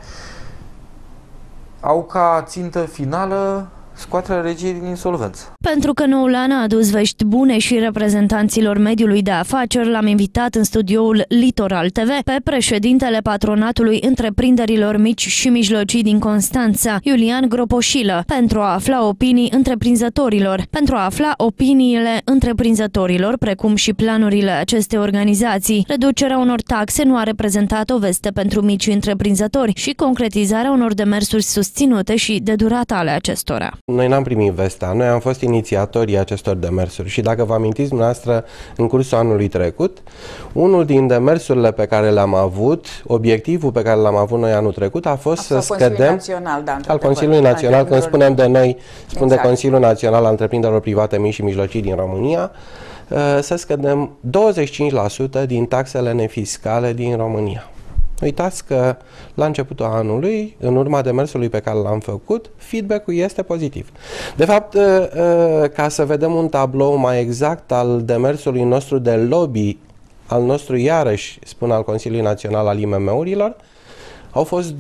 au ca țintă finală scoaterea regiei din insolvență. Pentru că noul an a adus vești bune și reprezentanților mediului de afaceri, l-am invitat în studioul Litoral TV pe președintele Patronatului Întreprinderilor Mici și Mijlocii din Constanța, Iulian Gropoșilă, pentru a afla opiniile întreprinzătorilor, precum și planurile acestei organizații. Reducerea unor taxe nu a reprezentat o veste pentru mici întreprinzători și concretizarea unor demersuri susținute și de durată ale acestora. Noi n-am primit vestea, noi am fost inițiatorii acestor demersuri și dacă vă amintiți dumneavoastră, în cursul anului trecut, unul din demersurile pe care le-am avut, obiectivul pe care l-am avut noi anul trecut a fost să scădem al Consiliului Național, când spunem de noi, spun de Consiliul Național al Întreprinderilor Private Mici și Mijlocii din România, să scădem 25% din taxele nefiscale din România. Uitați că la începutul anului, în urma demersului pe care l-am făcut, feedback-ul este pozitiv. De fapt, ca să vedem un tablou mai exact al demersului nostru de lobby, al nostru iarăși, spun al Consiliului Național al IMM-urilor, au fost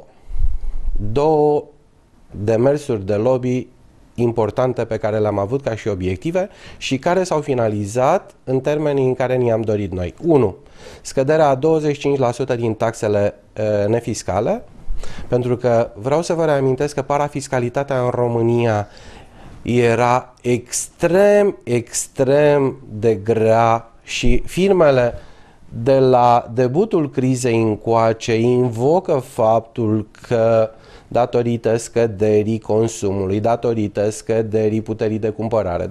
două demersuri de lobby importante pe care le-am avut ca și obiective și care s-au finalizat în termenii în care ni-am dorit noi. 1. Scăderea a 25% din taxele nefiscale, pentru că vreau să vă reamintesc că parafiscalitatea în România era extrem de grea și firmele de la debutul crizei încoace invocă faptul că datorită scăderii consumului, datorită scăderii puterii de cumpărare,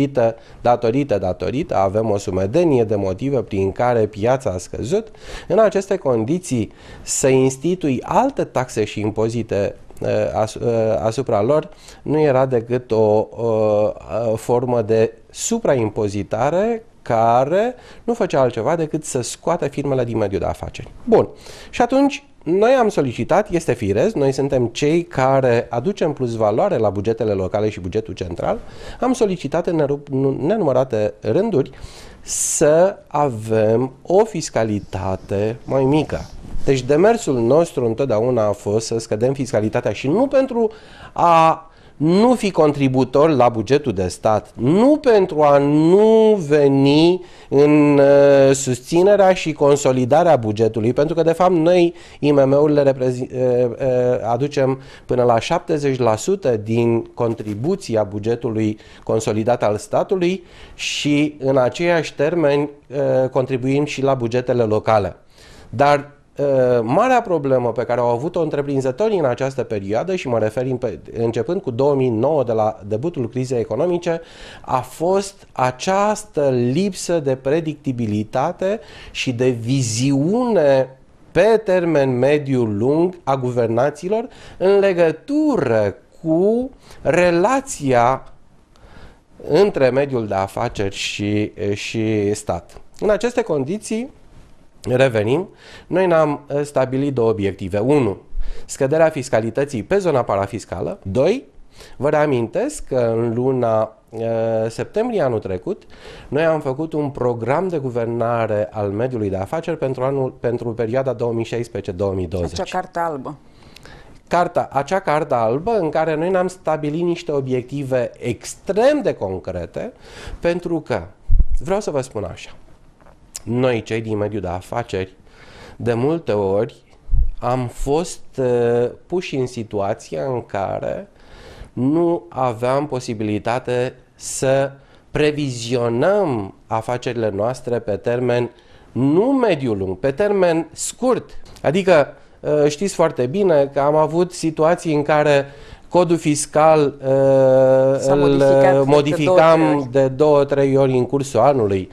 datorită, avem o sumedenie de motive prin care piața a scăzut. În aceste condiții, să institui alte taxe și impozite asupra lor nu era decât o formă de supraimpozitare care nu făcea altceva decât să scoată firmele din mediul de afaceri. Bun. Și atunci noi am solicitat, este firesc, noi suntem cei care aducem plus valoare la bugetele locale și bugetul central, am solicitat în nenumărate rânduri să avem o fiscalitate mai mică. Deci demersul nostru întotdeauna a fost să scădem fiscalitatea și nu pentru a nu fi contributor la bugetul de stat, nu pentru a nu veni în susținerea și consolidarea bugetului, pentru că de fapt noi IMM-urile aducem până la 70% din contribuția bugetului consolidat al statului și în aceiași termeni contribuim și la bugetele locale. Dar marea problemă pe care au avut-o întreprinzătorii în această perioadă, și mă refer începând cu 2009, de la debutul crizei economice, a fost această lipsă de predictibilitate și de viziune pe termen mediu-lung a guvernaților în legătură cu relația între mediul de afaceri și stat. În aceste condiții, revenim, noi ne-am stabilit două obiective. 1. Scăderea fiscalității pe zona parafiscală. 2. Vă reamintesc că în luna septembrie anul trecut noi am făcut un program de guvernare al mediului de afaceri pentru perioada 2016-2020. Acea carte albă. Acea carte albă în care noi ne-am stabilit niște obiective extrem de concrete, pentru că, vreau să vă spun așa, noi, cei din mediul de afaceri, de multe ori am fost puși în situația în care nu aveam posibilitate să previzionăm afacerile noastre pe termen nu mediu-lung, pe termen scurt. Adică știți foarte bine că am avut situații în care codul fiscal îl modificam de 2-3 ori în cursul anului.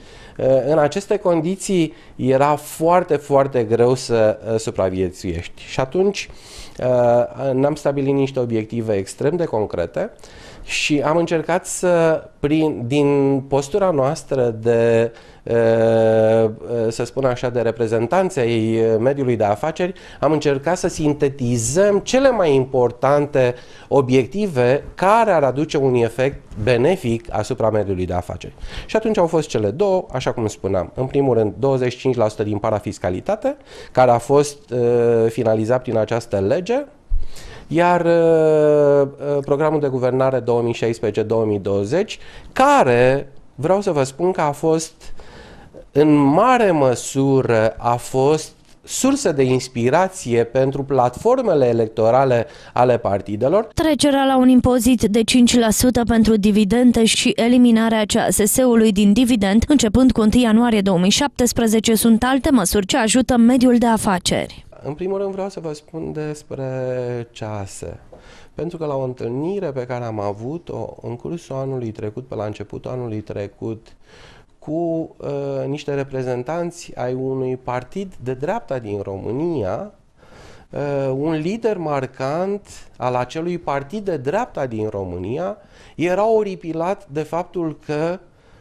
În aceste condiții era foarte, foarte greu să supraviețuiești. Și atunci ne-am stabilit niște obiective extrem de concrete și am încercat din postura noastră de, să spun așa, de reprezentanți ai mediului de afaceri, am încercat să sintetizăm cele mai importante obiective care ar aduce un efect benefic asupra mediului de afaceri. Și atunci au fost cele două, așa cum spuneam. În primul rând, 25% din parafiscalitate, care a fost finalizat prin această lege, iar programul de guvernare 2016-2020, care, vreau să vă spun că a fost, în mare măsură, a fost sursă de inspirație pentru platformele electorale ale partidelor. Trecerea la un impozit de 5% pentru dividende și eliminarea CASS-ului din dividend, începând cu 1 ianuarie 2017, sunt alte măsuri ce ajută mediul de afaceri. În primul rând vreau să vă spun despre CAS. Pentru că la o întâlnire pe care am avut-o în cursul anului trecut, pe la începutul anului trecut, cu niște reprezentanți ai unui partid de dreapta din România, un lider marcant al acelui partid de dreapta din România era oripilat de faptul că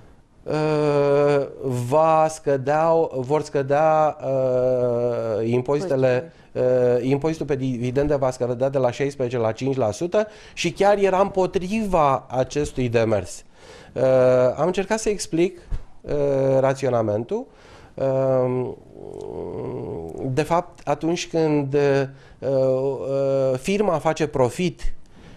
vor scădea impozitele, impozitul pe dividende va scădea de la 16 la 5% și chiar era împotriva acestui demers. Am încercat să explic raționamentul. De fapt, atunci când firma face profit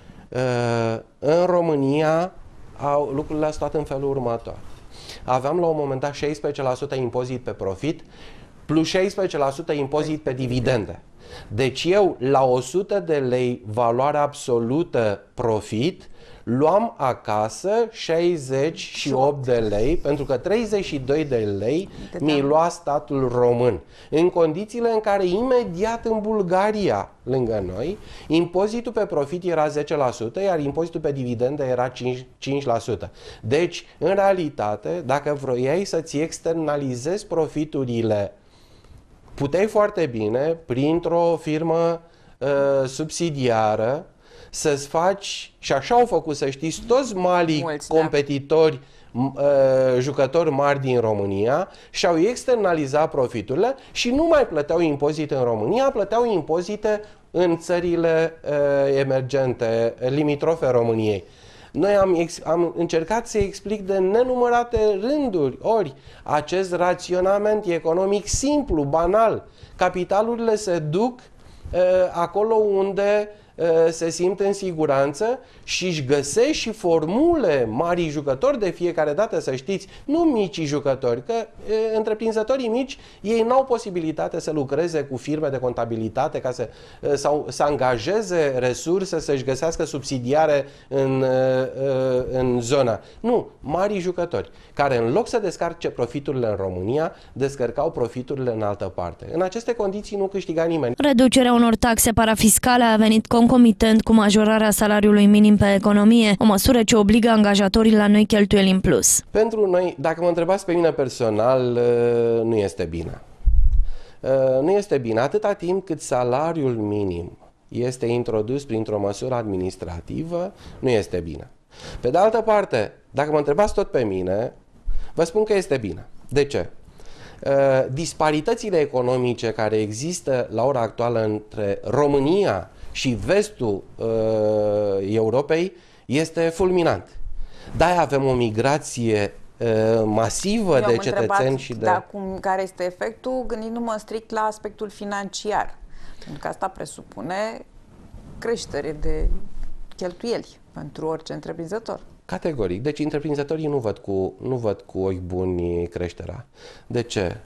în România, lucrurile au stat în felul următor. Aveam la un moment dat 16% impozit pe profit plus 16% impozit pe dividende. Deci eu, la 100 de lei valoare absolută profit, luam acasă 68 de lei, pentru că 32 de lei mi lua statul român. În condițiile în care imediat în Bulgaria, lângă noi, impozitul pe profit era 10%, iar impozitul pe dividende era 5%. Deci, în realitate, dacă vroiai să-ți externalizezi profiturile, puteai foarte bine, printr-o firmă subsidiară, să-ți faci, și așa au făcut, să știți, toți marii competitori, jucători mari din România, și-au externalizat profiturile și nu mai plăteau impozite în România, plăteau impozite în țările emergente, limitrofe României. Noi am încercat să explic de nenumărate rânduri, ori acest raționament economic simplu, banal. Capitalurile se duc acolo unde se simt în siguranță și își găsesc și formule marii jucători de fiecare dată, să știți, nu micii jucători, că întreprinzătorii mici, ei n-au posibilitate să lucreze cu firme de contabilitate ca să angajeze resurse, să-și găsească subsidiare în zona. Nu, marii jucători, care în loc să descarce profiturile în România, descărcau profiturile în altă parte. În aceste condiții nu câștiga nimeni. Reducerea unor taxe parafiscale a venit concomitent cu majorarea salariului minim pe economie, o măsură ce obligă angajatorii la noi cheltuieli în plus. Pentru noi, dacă mă întrebați pe mine personal, nu este bine. Nu este bine atâta timp cât salariul minim este introdus printr-o măsură administrativă, nu este bine. Pe de altă parte, dacă mă întrebați tot pe mine, vă spun că este bine. De ce? Disparitățile economice care există la ora actuală între România și vestul Europei este fulminant. De-aia avem o migrație masivă de cetățeni și de... care este efectul, gândindu-mă strict la aspectul financiar. Pentru că asta presupune creștere de cheltuieli pentru orice întreprinzător. Categoric. Deci întreprinzătorii nu văd cu ochi buni creșterea. De ce?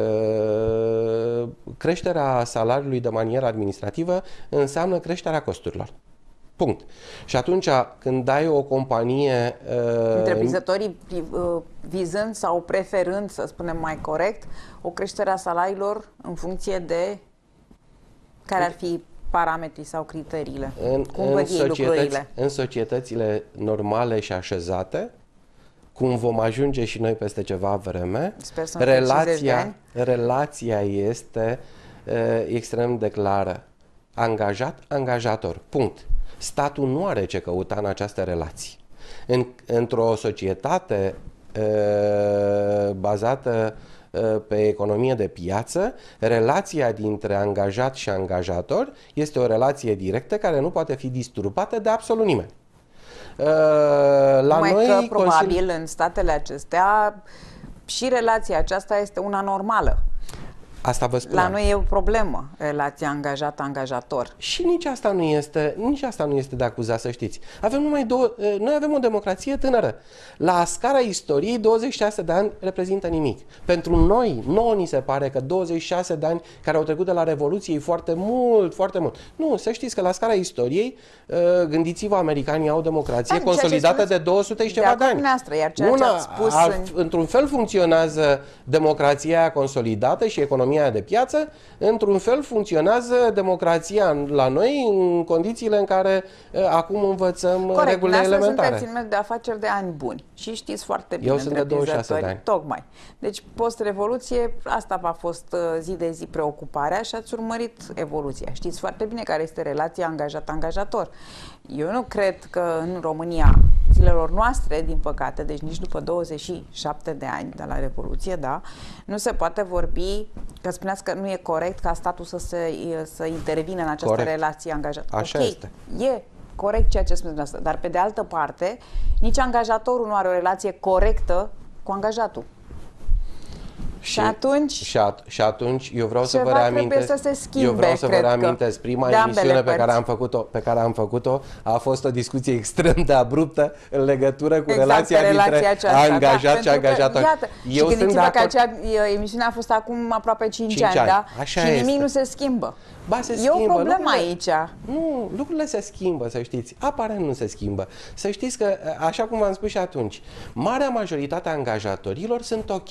Creșterea salariului de manieră administrativă înseamnă creșterea costurilor. Punct. Și atunci când ai o companie... Întreprinzătorii vizând sau preferând, să spunem mai corect, o creștere a salariilor în funcție de care ar fi parametrii sau criteriile? Cum văd ei lucrurile? În societățile normale și așezate, cum vom ajunge și noi peste ceva vreme, sper să fie 50 de ani. Relația este extrem de clară. Angajat-angajator. Punct. Statul nu are ce căuta în această relație. Într-o societate bazată pe economie de piață, relația dintre angajat și angajator este o relație directă care nu poate fi disturbată de absolut nimeni. Numai că probabil în statele acestea și relația aceasta este una normală. Asta vă spuneam. La noi e o problemă, relația angajat-angajator. Și nici asta nu este de acuzat, să știți. Noi avem o democrație tânără. La scara istoriei, 26 de ani reprezintă nimic. Pentru noi, nouă ni se pare că 26 de ani care au trecut de la Revoluție e foarte mult, foarte mult. Nu, să știți că la scara istoriei, gândiți-vă, americanii au democrație consolidată de 200 și ceva de ani. Într-un fel funcționează democrația consolidată și economia de piață, într-un fel funcționează democrația la noi în condițiile în care acum învățăm regulile elementare. Sunteți în mediul de afaceri de ani buni și știți foarte bine. Eu sunt de 26 de ani. Tocmai. Deci, post-revoluție, asta v-a fost zi de zi preocuparea și ați urmărit evoluția. Știți foarte bine care este relația angajat-angajator. Eu nu cred că în România, zilelor noastre, din păcate, deci nici după 27 de ani de la Revoluție, da, nu se poate vorbi, că spuneați că nu e corect ca statul să intervină în această relație angajat. Așa este. E corect ceea ce spuneți asta, dar pe de altă parte, nici angajatorul nu are o relație corectă cu angajatul. Și atunci eu vreau să vă reamintesc, prima emisiune pe care am făcut-o a fost o discuție extrem de abruptă în legătură cu relația dintre angajat și angajator. Și gândiți-vă că acea emisiune a fost acum aproape 5 ani, da? Așa și nimic este. Nu se schimbă. Ba, se schimbă. E o problemă aici. Nu, lucrurile se schimbă, să știți. Aparent nu se schimbă. Să știți că, așa cum v-am spus și atunci, marea majoritate a angajatorilor sunt ok.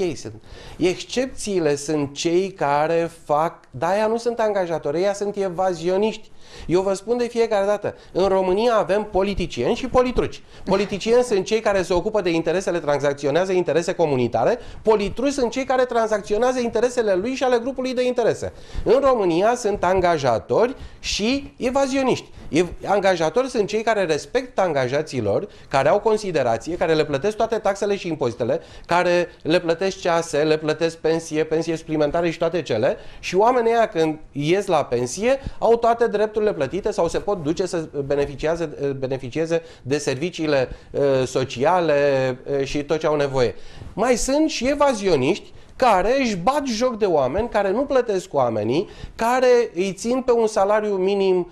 Excepțiile sunt cei care fac, da, ea nu sunt angajatori, ea sunt evazioniști. Eu vă spun de fiecare dată, în România avem politicieni și politruci. Politicieni sunt cei care se ocupă de interesele, tranzacționează interese comunitare, politruci sunt cei care tranzacționează interesele lui și ale grupului de interese. În România sunt angajatori și evazioniști. Angajatori sunt cei care respectă angajaților, care au considerație, care le plătesc toate taxele și impozitele, care le plătesc CAS, le plătesc pensie suplimentare și toate cele, și oamenii ăia când ies la pensie au toate drepturile plătite sau se pot duce să beneficieze de serviciile sociale și tot ce au nevoie. Mai sunt și evazioniști care își bat joc de oameni, care nu plătesc oamenii, care îi țin pe un salariu minim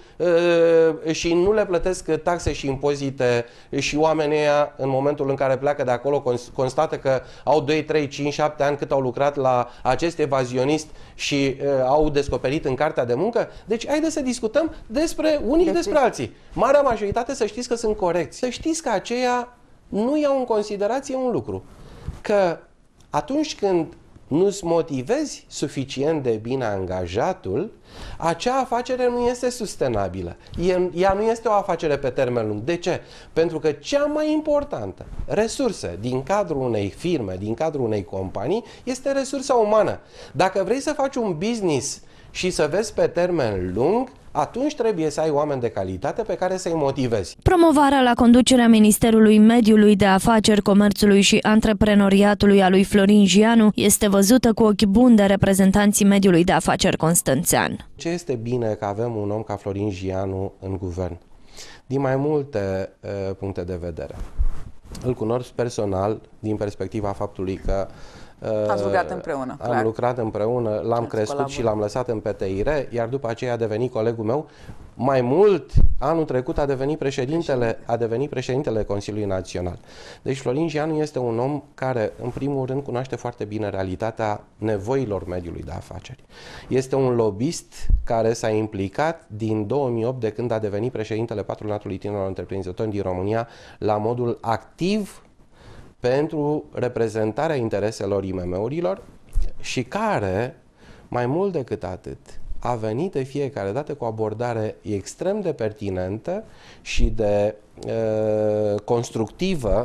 și nu le plătesc taxe și impozite, și oamenii ăia, în momentul în care pleacă de acolo, constată că au 2, 3, 5, 7 ani cât au lucrat la acest evazionist și au descoperit în cartea de muncă. Deci haideți să discutăm despre unii despre alții. Marea majoritate, să știți că sunt corecți. Să știți că aceia nu iau în considerație un lucru, că atunci când nu-ți motivezi suficient de bine angajatul, acea afacere nu este sustenabilă. Ea nu este o afacere pe termen lung. De ce? Pentru că cea mai importantă resursă din cadrul unei firme, din cadrul unei companii, este resursa umană. Dacă vrei să faci un business și să vezi pe termen lung, atunci trebuie să ai oameni de calitate pe care să-i motivezi. Promovarea la conducerea Ministerului Mediului de Afaceri, Comerțului și Antreprenoriatului a lui Florin Gianu este văzută cu ochi buni de reprezentanții mediului de afaceri constânțean. Ce este bine că avem un om ca Florin Gianu în guvern? Din mai multe puncte de vedere. Îl cunosc personal din perspectiva faptului că ați lucrat împreună. Am lucrat împreună, l-am crescut și l-am lăsat în PTIR, iar după aceea a devenit colegul meu. Mai mult, anul trecut a devenit președintele Consiliului Național. Deci Florin Gianu este un om care, în primul rând, cunoaște foarte bine realitatea nevoilor mediului de afaceri. Este un lobbyist care s-a implicat din 2008, de când a devenit președintele Patronatului Tinerilor Întreprinzători din România, la modul activ pentru reprezentarea intereselor IMM-urilor și care, mai mult decât atât, a venit de fiecare dată cu o abordare extrem de pertinentă și de constructivă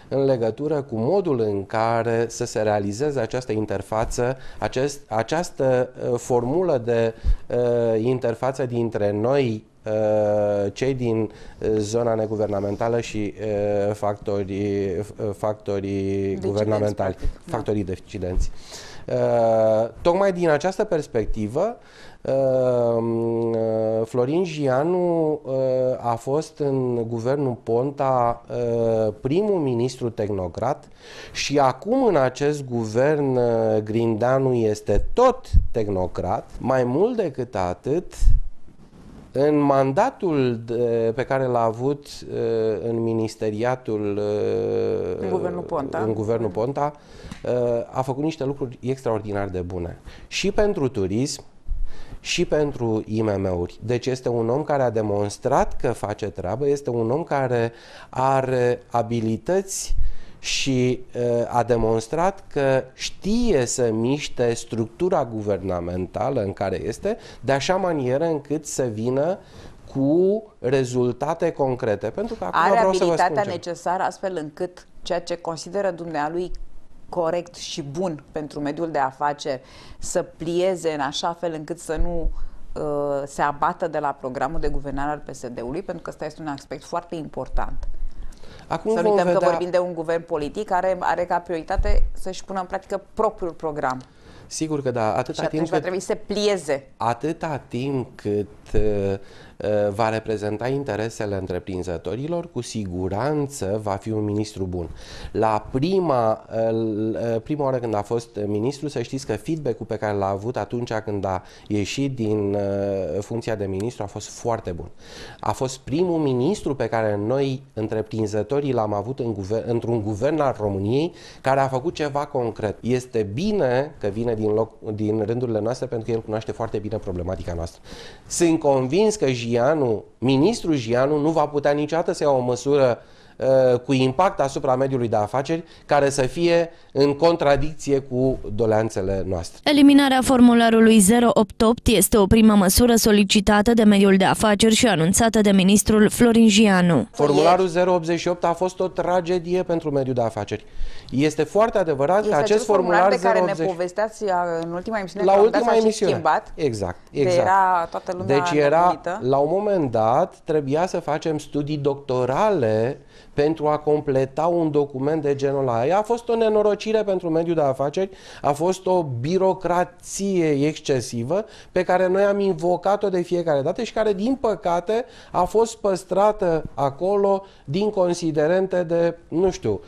în legătură cu modul în care să se realizeze această interfață, această formulă de interfață dintre noi, cei din zona neguvernamentală și factorii guvernamentali, factorii decidenți. Tocmai din această perspectivă, Florin Gianu a fost în guvernul Ponta primul ministru tehnocrat și acum în acest guvern Grindeanu este tot tehnocrat. Mai mult decât atât, în mandatul pe care l-a avut în ministeriatul în guvernul Ponta, a făcut niște lucruri extraordinar de bune și pentru turism și pentru IMM-uri. Deci este un om care a demonstrat că face treabă, este un om care are abilități și a demonstrat că știe să miște structura guvernamentală în care este, de așa manieră încât să vină cu rezultate concrete. Pentru că acum are vreau să vă spun abilitatea necesară astfel încât ceea ce consideră dumnealui corect și bun pentru mediul de afaceri să plieze în așa fel încât să nu se abată de la programul de guvernare al PSD-ului, pentru că ăsta este un aspect foarte important. Acum să nu uităm că vorbim de un guvern politic care are ca prioritate să-și pună în practică propriul program. Sigur că da, și atunci va trebui să plieze. Atâta timp cât va reprezenta interesele întreprinzătorilor, cu siguranță va fi un ministru bun. La prima oară când a fost ministru, să știți că feedback-ul pe care l-a avut atunci când a ieșit din funcția de ministru a fost foarte bun. A fost primul ministru pe care noi, întreprinzătorii, l-am avut într-un guvern al României care a făcut ceva concret. Este bine că vine din rândurile noastre pentru că el cunoaște foarte bine problematica noastră. Sunt convins că ministrul Gianu nu va putea niciodată să ia o măsură cu impact asupra mediului de afaceri care să fie în contradicție cu doleanțele noastre. Eliminarea formularului 088 este o primă măsură solicitată de mediul de afaceri și anunțată de ministrul Florin Gianu. Formularul 088 a fost o tragedie pentru mediul de afaceri. Este foarte adevărat că acest formular de care ne povesteați în ultima emisiune, la ultima emisiune, schimbat, exact. Era toată lumea deci era, la un moment dat, trebuia să facem studii doctorale pentru a completa un document de genul ăla. A fost o nenorocire pentru mediul de afaceri, a fost o birocrație excesivă pe care noi am invocat-o de fiecare dată și care, din păcate, a fost păstrată acolo din considerente de, nu știu,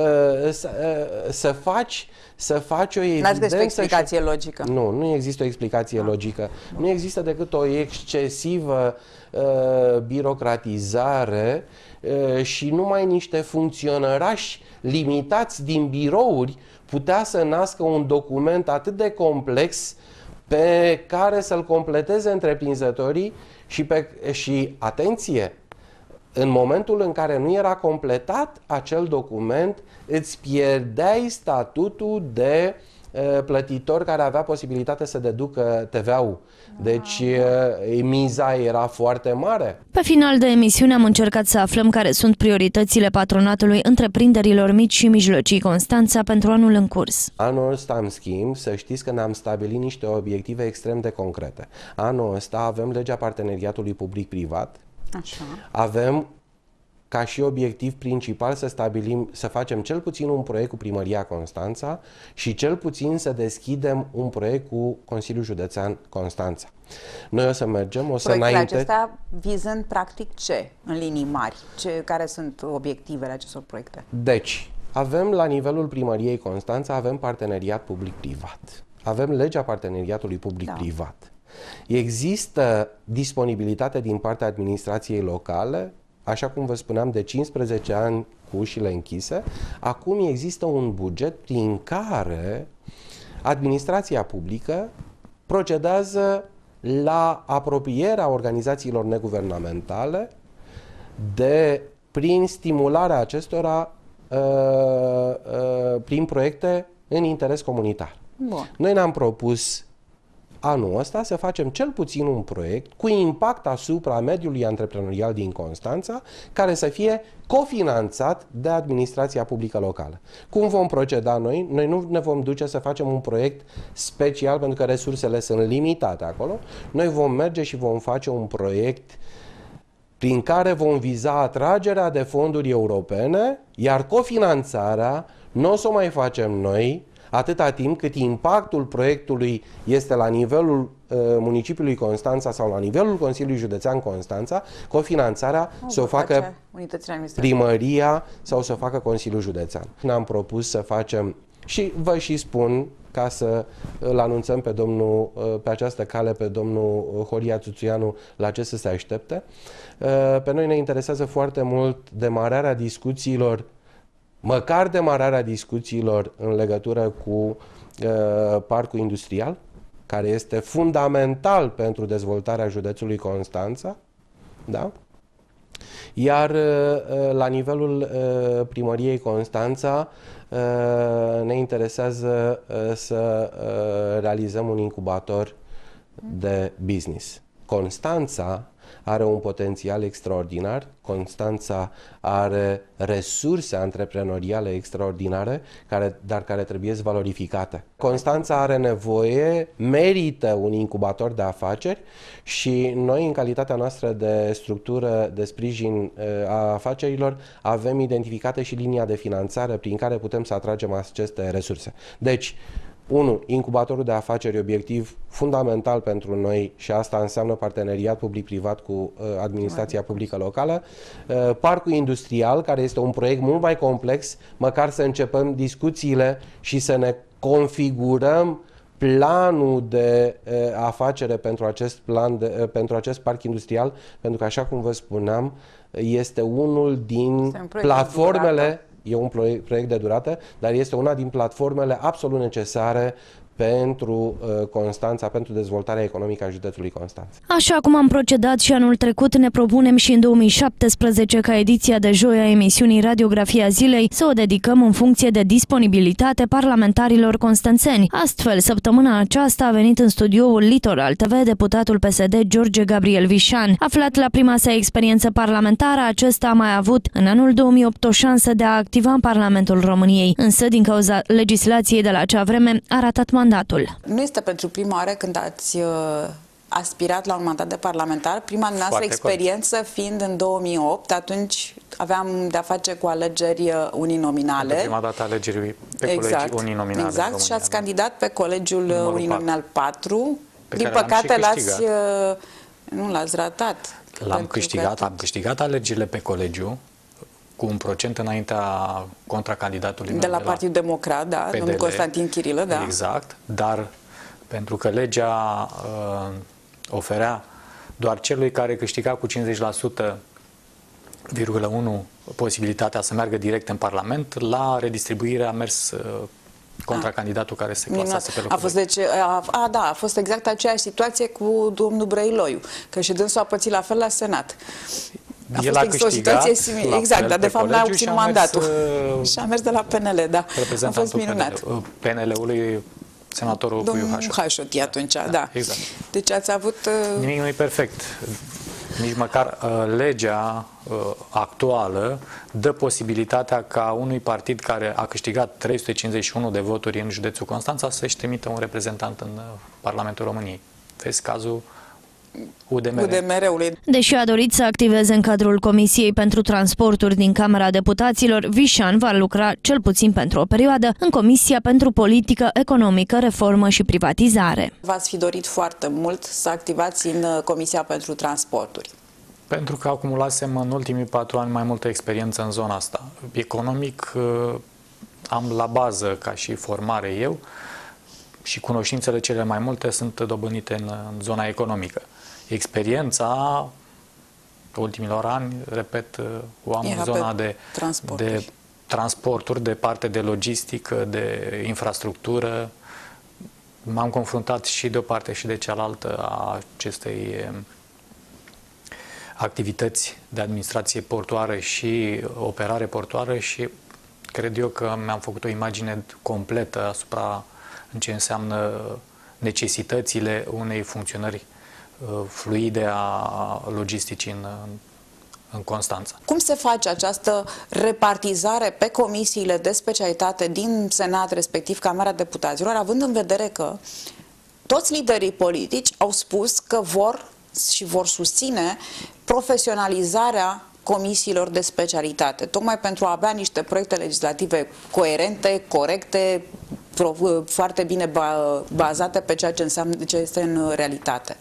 să faci o evidență. N-ați găsit o explicație logică. Nu există o explicație logică. Nu există decât o excesivă birocratizare și numai niște funcționărași limitați din birouri putea să nască un document atât de complex pe care să-l completeze întreprinzătorii și atenție, în momentul în care nu era completat acel document, îți pierdeai statutul de plătitor care avea posibilitatea să deducă TVA-ul. Deci miza era foarte mare. Pe final de emisiune am încercat să aflăm care sunt prioritățile patronatului întreprinderilor mici și mijlocii Constanța pentru anul în curs. Anul ăsta, în schimb, să știți că ne-am stabilit niște obiective extrem de concrete. Anul ăsta avem legea parteneriatului public-privat. Așa. Avem ca și obiectiv principal să facem cel puțin un proiect cu Primăria Constanța și cel puțin să deschidem un proiect cu Consiliul Județean Constanța. Noi o să mergem, o să înainte... Proiectele acestea vizând practic ce? În linii mari? Care sunt obiectivele acestor proiecte? Deci, avem la nivelul Primăriei Constanța, avem parteneriat public-privat. Avem legea parteneriatului public-privat. Da. Există disponibilitate din partea administrației locale, așa cum vă spuneam, de 15 ani cu ușile închise. Acum există un buget prin care administrația publică procedează la apropierea organizațiilor neguvernamentale prin stimularea acestora prin proiecte în interes comunitar. Bun. Noi ne-am propus anul ăsta să facem cel puțin un proiect cu impact asupra mediului antreprenorial din Constanța, care să fie cofinanțat de administrația publică locală. Cum vom proceda noi? Noi nu ne vom duce să facem un proiect special pentru că resursele sunt limitate acolo. Noi vom merge și vom face un proiect prin care vom viza atragerea de fonduri europene, iar cofinanțarea nu o să o mai facem noi, atâta timp cât impactul proiectului este la nivelul municipiului Constanța sau la nivelul Consiliului Județean Constanța, cofinanțarea să o facă primăria sau să o facă Consiliul Județean. Ne-am propus să facem, și vă și spun, ca să îl anunțăm pe domnul, pe această cale pe domnul Horia Țuțuianu la ce să se aștepte. Pe noi ne interesează foarte mult demararea discuțiilor, măcar demararea discuțiilor în legătură cu parcul industrial, care este fundamental pentru dezvoltarea județului Constanța, da? Iar la nivelul primăriei Constanța ne interesează să realizăm un incubator de business. Constanța are un potențial extraordinar, Constanța are resurse antreprenoriale extraordinare, dar care trebuie valorificate. Constanța are nevoie, merită un incubator de afaceri și noi, în calitatea noastră de structură de sprijin a afacerilor, avem identificată și linia de finanțare prin care putem să atragem aceste resurse. Deci, 1. Incubatorul de afaceri, obiectiv fundamental pentru noi, și asta înseamnă parteneriat public-privat cu administrația publică locală. Parcul industrial, care este un proiect mult mai complex, măcar să începem discuțiile și să ne configurăm planul de afacere pentru pentru acest parc industrial, pentru că, așa cum vă spuneam, este unul din platformele. E un proiect de durată, dar este una din platformele absolut necesare pentru Constanța, pentru dezvoltarea economică a județului Constanța. Așa cum am procedat și anul trecut, ne propunem și în 2017 ca ediția de joi a emisiunii Radiografia Zilei să o dedicăm în funcție de disponibilitate parlamentarilor constanțeni. Astfel, săptămâna aceasta a venit în studioul Litoral TV deputatul PSD George Gabriel Vișan. Aflat la prima sa experiență parlamentară, acesta a mai avut în anul 2008 o șansă de a activa în Parlamentul României, însă din cauza legislației de la acea vreme a ratat mandatul. Nu este pentru prima oară când ați aspirat la un mandat de parlamentar, prima noastră experiență fiind în 2008, atunci aveam de-a face cu alegeri uninominale. De prima dată alegeri pe colegii uninominale. Exact, și ați candidat pe colegiul uninominal 4. Din păcate nu l-ați ratat. Am câștigat alegerile pe colegiu cu un procent înaintea contracandidatului meu de la Partidul Democrat, da, PDL, domnul Constantin Chirilă, da. Exact, dar pentru că legea oferea doar celui care câștiga cu 50,1% posibilitatea să meargă direct în Parlament, la redistribuire a mers contracandidatul care se clasase pe locul. A fost exact aceeași situație cu domnul Brăiloiu, că și dânsul a pățit la fel la Senat. El a câștigat, exact, dar de fapt n-a obținut mandatul. Și a mers de la PNL, da. A fost minunat. PNL-ului, senatorul domnul Hașoti atunci, da. Exact. Deci ați avut... Nimic nu e perfect. Nici măcar legea actuală dă posibilitatea ca unui partid care a câștigat 351 de voturi în județul Constanța să-și trimită un reprezentant în Parlamentul României. Vezi cazul UDMR-ului. Deși a dorit să activeze în cadrul Comisiei pentru Transporturi din Camera Deputaților, Vișan va lucra, cel puțin pentru o perioadă, în Comisia pentru Politică Economică, Reformă și Privatizare. V-ați fi dorit foarte mult să activați în Comisia pentru Transporturi? Pentru că acumulasem în ultimii 4 ani mai multă experiență în zona asta. Economic am la bază, ca și formare eu, și cunoștințele cele mai multe sunt dobândite în zona economică. Experiența ultimilor ani, repet, o am în zona de transporturi, de parte de logistică, de infrastructură. M-am confruntat și de o parte și de cealaltă a acestei activități de administrație portoară și operare portoară și cred eu că mi-am făcut o imagine completă asupra în ce înseamnă necesitățile unei funcționări fluide a logisticii în Constanța. Cum se face această repartizare pe comisiile de specialitate din Senat, respectiv Camera Deputaților, având în vedere că toți liderii politici au spus că vor susține profesionalizarea comisiilor de specialitate, tocmai pentru a avea niște proiecte legislative coerente, corecte, foarte bine bazate pe ceea ce înseamnă, ce este în realitate.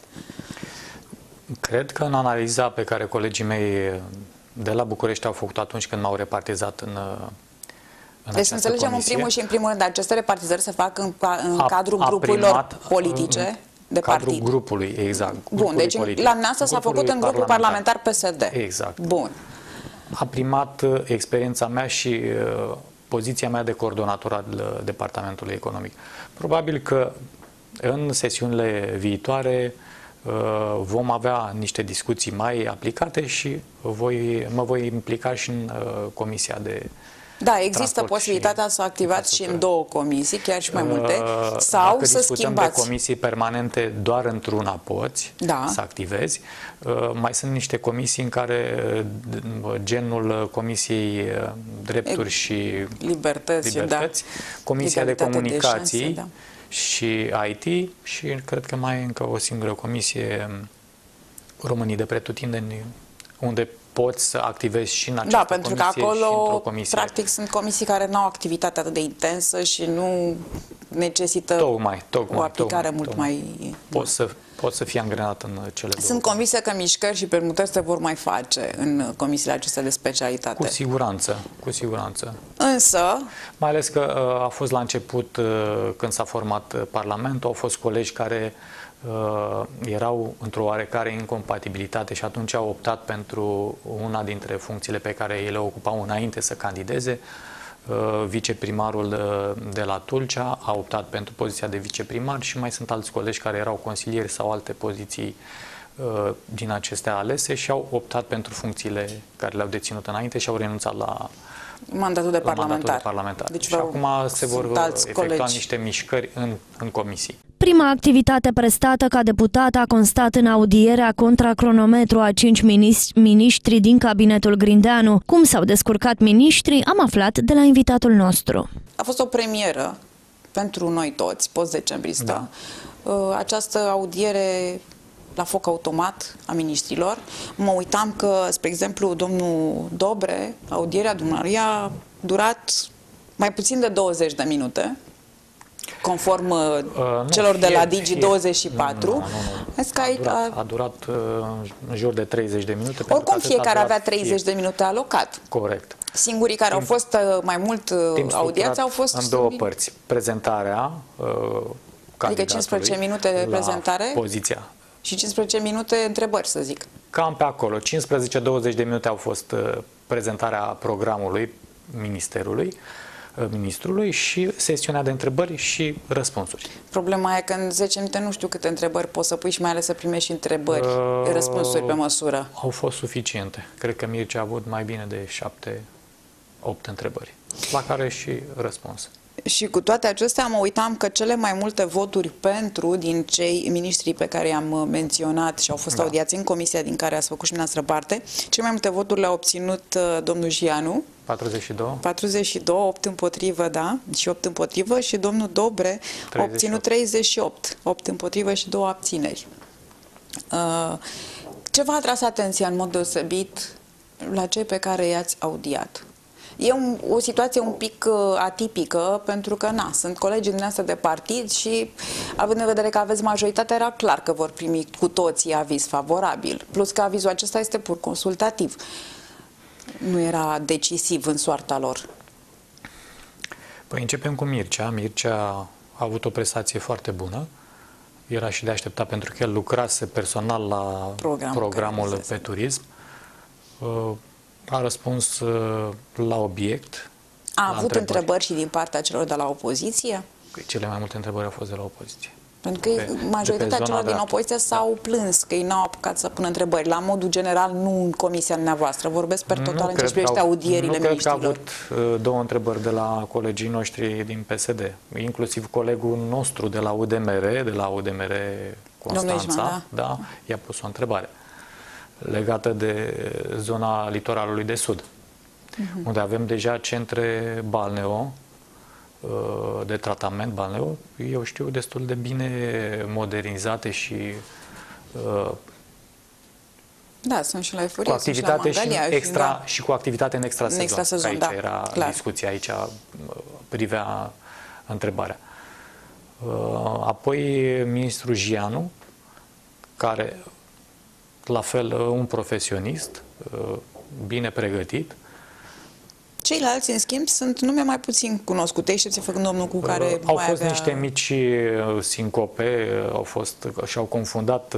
Cred că în analiza pe care colegii mei de la București au făcut atunci când m-au repartizat în deci să înțelegem în primul și în primul rând, aceste repartizări se fac în cadrul grupurilor politice de partid. Cadrul grupului, exact. Bun, deci politic. La dumneavoastră s-a făcut în grupul parlamentar PSD. Exact. Bun. A primat experiența mea și poziția mea de coordonator al Departamentului Economic. Probabil că în sesiunile viitoare vom avea niște discuții mai aplicate și mă voi implica și în Comisia de Da, există posibilitatea să activați și în două comisii, chiar și mai multe, sau dacă să schimbați. de comisii permanente, doar într-una poți să activezi. Mai sunt niște comisii în care genul Comisiei Drepturi și Libertăți, Comisia de Comunicații de șanse, și IT și cred că mai e încă o singură comisie, Românii de Pretutindeni, unde poți să activezi și în această pentru că acolo, practic, sunt comisii care nu au activitate atât de intensă și nu necesită o aplicare mult mai... Poți să fii angrenat în cele două. Sunt convinsă că mișcări și permutări se vor mai face în comisiile acestea de specialitate. Cu siguranță, cu siguranță. Însă... Mai ales că a fost la început, când s-a format Parlamentul, au fost colegi care erau într-o oarecare incompatibilitate și atunci au optat pentru una dintre funcțiile pe care ei le ocupau înainte să candideze. Viceprimarul de la Tulcea a optat pentru poziția de viceprimar și mai sunt alți colegi care erau consilieri sau alte poziții din acestea alese și au optat pentru funcțiile care le-au deținut înainte și au renunțat la mandatul de parlamentar. Deci și acum se vor efectua niște mișcări în comisii. Prima activitate prestată ca deputat a constat în audierea contra cronometru a 5 miniștri din cabinetul Grindeanu. Cum s-au descurcat miniștrii, am aflat de la invitatul nostru. A fost o premieră pentru noi toți, post-decembristă. Această audiere la foc automat a miniștrilor. Mă uitam că, spre exemplu, domnul Dobre, audierea dumnealui a durat mai puțin de 20 de minute, conform celor de la Digi24. A durat în jur de 30 de minute. Oricum fiecare avea 30 de minute alocat. Corect. Singurii care au fost mai mult audiați au fost... în două părți. Prezentarea adică 15 minute de prezentare poziția. Și 15 minute întrebări, să zic. Cam pe acolo. 15-20 de minute au fost prezentarea programului ministrului și sesiunea de întrebări și răspunsuri. Problema e că în 10 minute nu știu câte întrebări poți să pui și mai ales să primești și întrebări, răspunsuri pe măsură. Au fost suficiente. Cred că Mircea a avut mai bine de 7-8 întrebări, la care și răspuns. Și cu toate acestea mă uitam că cele mai multe voturi pentru din cei miniștri pe care i-am menționat și au fost audiați în comisia din care ați făcut și dumneavoastră parte, cele mai multe voturi le-a obținut domnul Gianu. 42, 8 împotrivă, și 8 împotrivă, și domnul Dobre 38. A obținut 38, 8 împotrivă și 2 abțineri. Ce v-a atras atenția în mod deosebit la cei pe care i-ați audiat? E o situație un pic atipică, pentru că, sunt colegii dumneavoastră de partid și, având în vedere că aveți majoritatea, era clar că vor primi cu toții aviz favorabil. Plus că avizul acesta este pur consultativ. Nu era decisiv în soarta lor. Păi începem cu Mircea. Mircea a avut o prestație foarte bună. Era și de așteptat pentru că el lucrase personal la programul pe turism. A răspuns la obiect. A avut întrebări și din partea celor de la opoziție? Cele mai multe întrebări au fost de la opoziție. Pentru că majoritatea celor din opoziție s-au plâns că ei n-au apucat să pună întrebări. La modul general, nu în comisia dumneavoastră. Vorbesc per total în ce privește audierile ministrilor. Nu cred că a avut două întrebări de la colegii noștri din PSD, inclusiv colegul nostru de la UDMR Constanța, da, i-a pus o întrebare legată de zona litoralului de sud, unde avem deja centre balneo, de tratament balneo, eu știu, destul de bine modernizate și da, sunt și la Efurie, cu activitate și la Mangalia, și cu activitate în extrasezon. Aici era discuția, aici privea întrebarea. Apoi ministrul Gianu, care la fel un profesionist, bine pregătit. Ceilalți, în schimb, sunt nume mai puțin cunoscute, excepție făcând domnul cu care au fost niște mici sincope, și-au confundat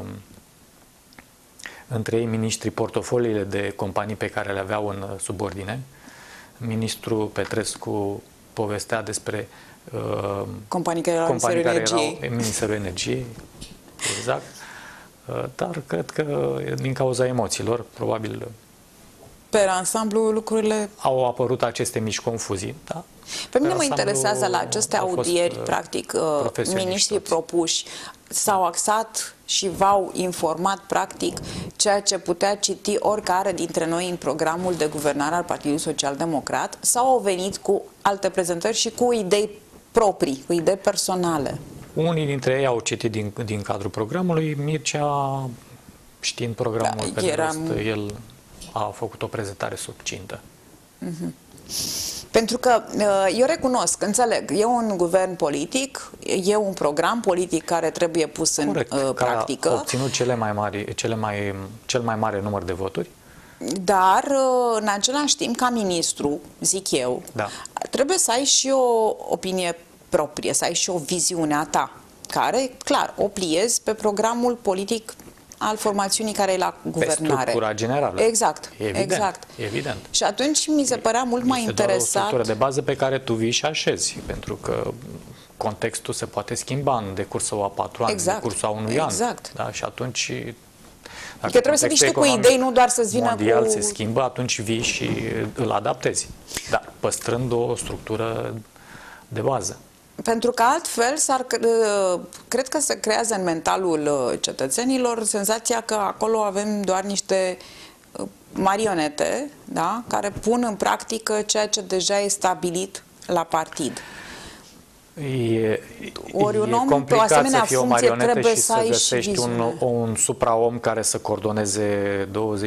între ei miniștrii portofoliile de companii pe care le aveau în subordine. Ministrul Petrescu povestea despre companii care erau Ministerul Energiei, exact. Dar cred că din cauza emoțiilor, probabil pe ansamblu lucrurile au apărut aceste mici confuzii. Da? Pe mine mă interesează la aceste audieri, practic, miniștrii propuși s-au axat și v-au informat, practic, ceea ce putea citi oricare dintre noi în programul de guvernare al Partidului Social Democrat, sau au venit cu alte prezentări și cu idei proprii, cu idei personale? Unii dintre ei au citit din cadrul programului. Mircea, știind programul pe rost, el a făcut o prezentare succintă. Pentru că eu recunosc, înțeleg, e un guvern politic, e un program politic care trebuie pus în practică. Care a obținut cel mai mare număr de voturi. Dar, în același timp, ca ministru, zic eu, trebuie să ai și o opinie proprie, să ai și o viziune a ta, care, clar, o pliezi pe programul politic al formațiunii care e la guvernare. Pe structura generală. Exact. Evident. Și atunci mi se părea mult mai interesat. Este doar o structură de bază pe care tu vii și așezi, pentru că contextul se poate schimba în decursul a 4 ani, în decursul a unui an. Da? Și atunci, că trebuie să vii și cu idei, nu doar să-ți vină mondial se schimbă, atunci vii și îl adaptezi. Dar păstrând o structură de bază. Pentru că altfel cred că se creează în mentalul cetățenilor senzația că acolo avem doar niște marionete, da, care pun în practică ceea ce deja e stabilit la partid. Ori un om cu o asemenea funcție trebuie să găsești un supraom care să coordoneze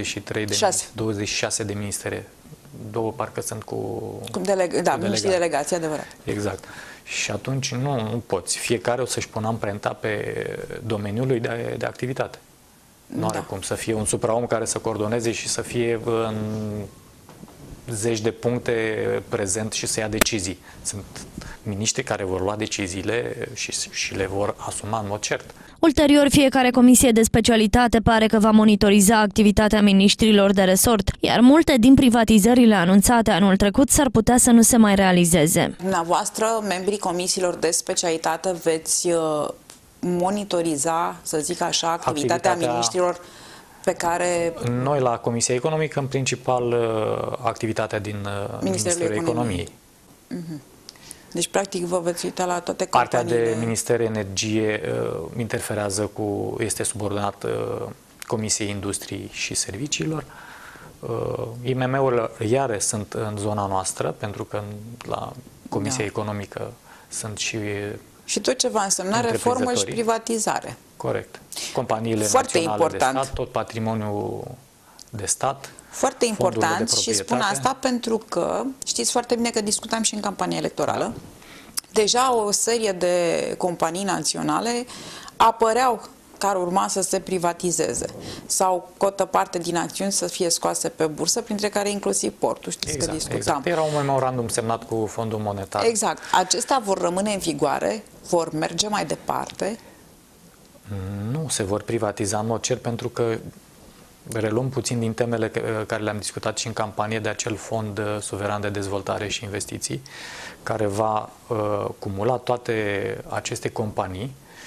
26 de ministere. Două parcă sunt cu delegații, adevărat. Exact. Și atunci nu poți. Fiecare o să-și pună amprenta pe domeniul lui de activitate. Nu are cum să fie un supraom care să coordoneze și să fie în zeci de puncte prezent și să ia decizii. Sunt miniștri care vor lua deciziile și le vor asuma în mod cert. Ulterior, fiecare comisie de specialitate pare că va monitoriza activitatea miniștrilor de resort, iar multe din privatizările anunțate anul trecut s-ar putea să nu se mai realizeze. Dumneavoastră, membrii comisiilor de specialitate, veți monitoriza, să zic așa, activitatea miniștrilor pe care... Noi, la Comisia Economică, în principal, activitatea din Ministerul Economiei. Deci, practic, vă veți uita la toate companiile... Partea de Minister Energie este subordonat Comisiei Industriei și Serviciilor. IMM-urile iară sunt în zona noastră, pentru că la Comisia Economică sunt și tot ce va însemna reformă și privatizare. Corect. Companiile naționale de stat, tot patrimoniul de stat. Foarte important, și spun asta pentru că știți foarte bine că discutam și în campania electorală. Deja o serie de companii naționale apăreau că ar urma să se privatizeze sau cotă parte din acțiuni să fie scoase pe bursă, printre care inclusiv portul. Știți că discutam. Exact. Era un memorandum semnat cu Fondul Monetar. Exact. Acestea vor rămâne în vigoare, vor merge mai departe? Nu se vor privatiza în mod cert, pentru că reluăm puțin din temele care le-am discutat și în campanie, de acel fond suveran de dezvoltare și investiții, care va cumula toate aceste companii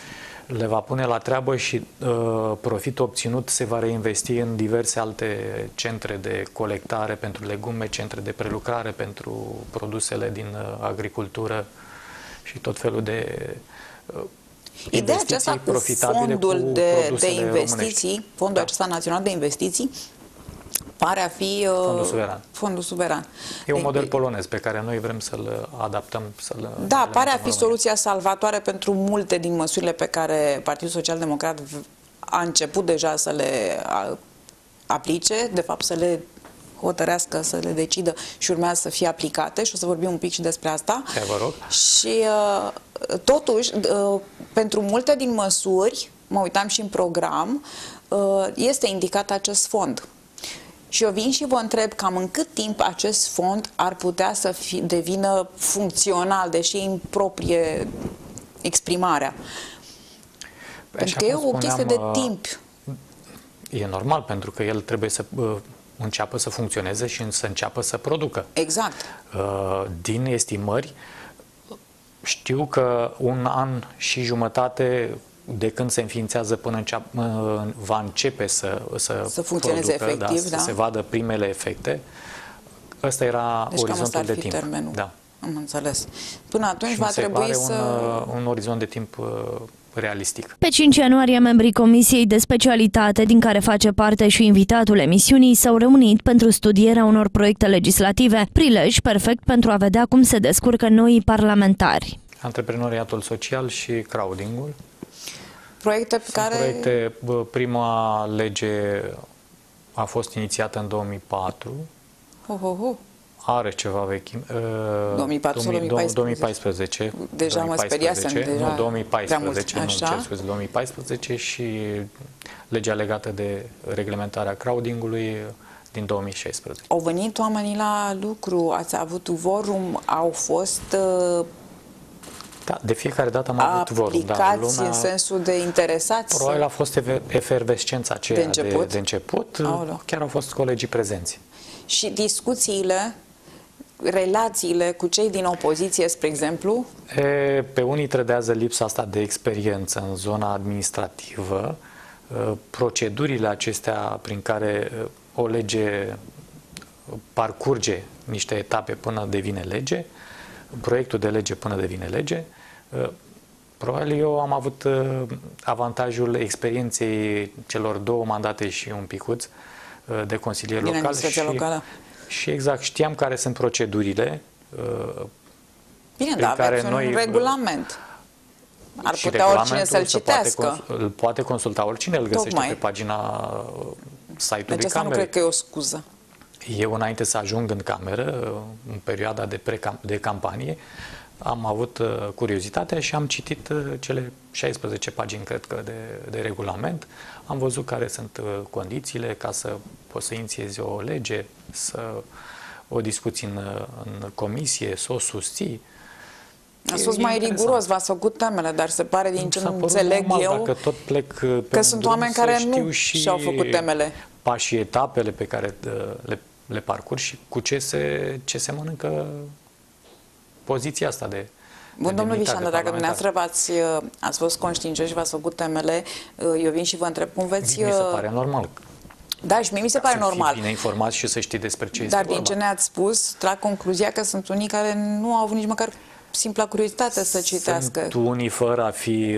Le va pune la treabă și profitul obținut se va reinvesti în diverse alte centre de colectare pentru legume, centre de prelucrare pentru produsele din agricultură și tot felul de Ideea aceasta cu fondul de investiții, fondul acesta național de investiții, pare a fi fondul suveran. E un model polonez pe care noi vrem să-l adaptăm. Da, pare a fi soluția salvatoare pentru multe din măsurile pe care Partidul Social Democrat a început deja să le aplice, de fapt să le hotărească, să le decidă și urmează să fie aplicate și o să vorbim un pic și despre asta. Vă rog. Și totuși, pentru multe din măsuri, mă uitam și în program, este indicat acest fond. Și eu vin și vă întreb cam în cât timp acest fond ar putea să devină funcțional, deși e improprie exprimarea. Pentru că e o chestie de timp. E normal, pentru că el trebuie să înceapă să funcționeze și să înceapă să producă. Exact. Din estimări, știu că 1 an și jumătate de când se înființează până va începe să funcționeze producă, efectiv, să se vadă primele efecte. Ăsta era orizontul de timp. Termenul. Da. Am înțeles. Până atunci și va trebui un orizont de timp realistic. Pe 5 ianuarie, membrii Comisiei de Specialitate, din care face parte și invitatul emisiunii, s-au reunit pentru studierea unor proiecte legislative, prilej perfect pentru a vedea cum se descurcă noii parlamentari. Antreprenoriatul social și crowding-ul. Proiecte pe care... Prima lege a fost inițiată în 2004. Are ceva vechime. 2014. Deja mă speriasem. Nu, 2014. Nu, cer scuze, 2014 și legea legată de reglementarea crowding-ului din 2016. Au venit oamenii la lucru, ați avut vorum, au fost... Da, de fiecare dată am avut vorum. Aplicați în sensul de interesați? Probabil a fost efervescența aceea de început. Chiar au fost colegii prezenți. Și discuțiile, relațiile cu cei din opoziție, spre exemplu? Pe unii trădează lipsa asta de experiență în zona administrativă. Procedurile acestea prin care o lege parcurge niște etape până devine lege, proiectul de lege până devine lege. Probabil eu am avut avantajul experienței celor 2 mandate și un picuț de consilier local și exact știam care sunt procedurile. Bine, dar aveți un regulament. Ar putea oricine să-l citească. Îl poate consulta oricine, îl găsește pe pagina site-ului Camerei. Deci nu cred că e o scuză. Eu, înainte să ajung în cameră, în perioada de campanie, am avut curiozitatea și am citit cele 16 pagini, cred că, de regulament. Am văzut care sunt condițiile ca să poți să inițiezi o lege, să o discuți în comisie, să o susții. Ați fost mai riguros, v-ați făcut temele, dar se pare din ce înțeleg eu dacă tot plec că sunt oameni care nu și-au făcut temele. Pașii, etapele pe care le parcurg și cu ce se mănâncă poziția asta de Bun, domnul Vișandă, dacă dumneavoastră ați fost conștiincioși și v-ați făcut temele, eu vin și vă întreb cum veți... Mi se pare normal. Da, și mie mi se pare normal. Să fii bine informat și să știi despre ce este vorba. Dar din ce ne-ați spus, trag concluzia că sunt unii care nu au avut nici măcar simpla curiozitate să citească. Sunt unii fără a fi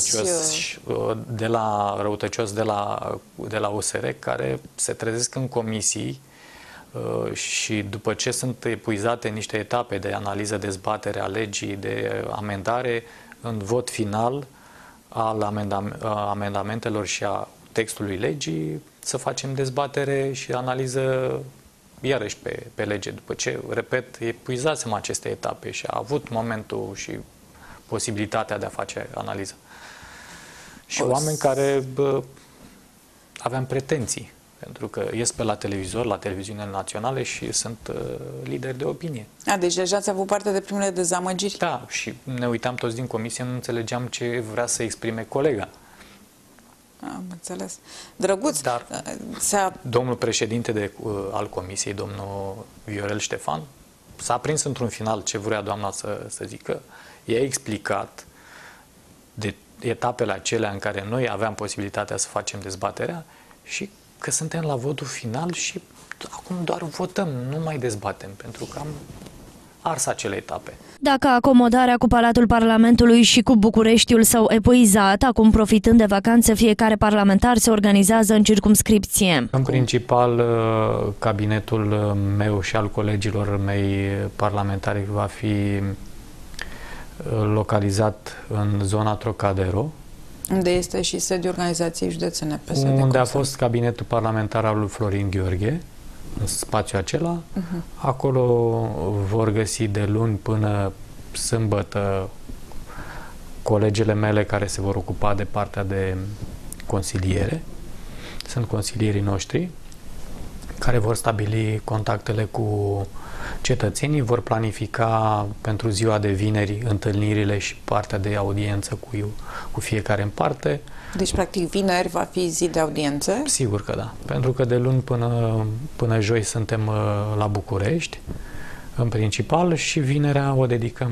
răutăcios de la USR, care se trezesc în comisii și după ce sunt epuizate niște etape de analiză, dezbatere a legii, de amendare, în vot final al amendamentelor și a textului legii, să facem dezbatere și analiză iarăși pe lege. După ce, repet, epuizasem aceste etape și a avut momentul și posibilitatea de a face analiză. Și oameni care aveam pretenții, pentru că ies pe la televizor, la televiziunile naționale și sunt lideri de opinie. Deci deja ați avut parte de primele dezamăgiri. Da, și ne uitam toți din comisie, nu înțelegeam ce vrea să exprime colega. Am înțeles. Drăguț. Dar domnul președinte al comisiei, domnul Viorel Ștefan, s-a prins într-un final ce vrea doamna să zică. I-a explicat de etapele acelea în care noi aveam posibilitatea să facem dezbaterea și că suntem la votul final și acum doar votăm, nu mai dezbatem, pentru că am ars acele etape. Dacă acomodarea cu Palatul Parlamentului și cu Bucureștiul s-au epuizat, acum profitând de vacanță, fiecare parlamentar se organizează în circumscripție. În principal, cabinetul meu și al colegilor mei parlamentari va fi localizat în zona Trocadero, unde este și sediul organizației județene PSD unde a fost cabinetul parlamentar al lui Florin Gheorghe, în spațiul acela. Acolo vor găsi de luni până sâmbătă colegele mele care se vor ocupa de partea de consiliere. Sunt consilierii noștri care vor stabili contactele cu cetățenii, vor planifica pentru ziua de vineri întâlnirile și partea de audiență cu fiecare în parte. Deci, practic, vineri va fi zi de audiențe? Sigur că da, pentru că de luni până joi suntem la București, în principal, și vinerea o dedicăm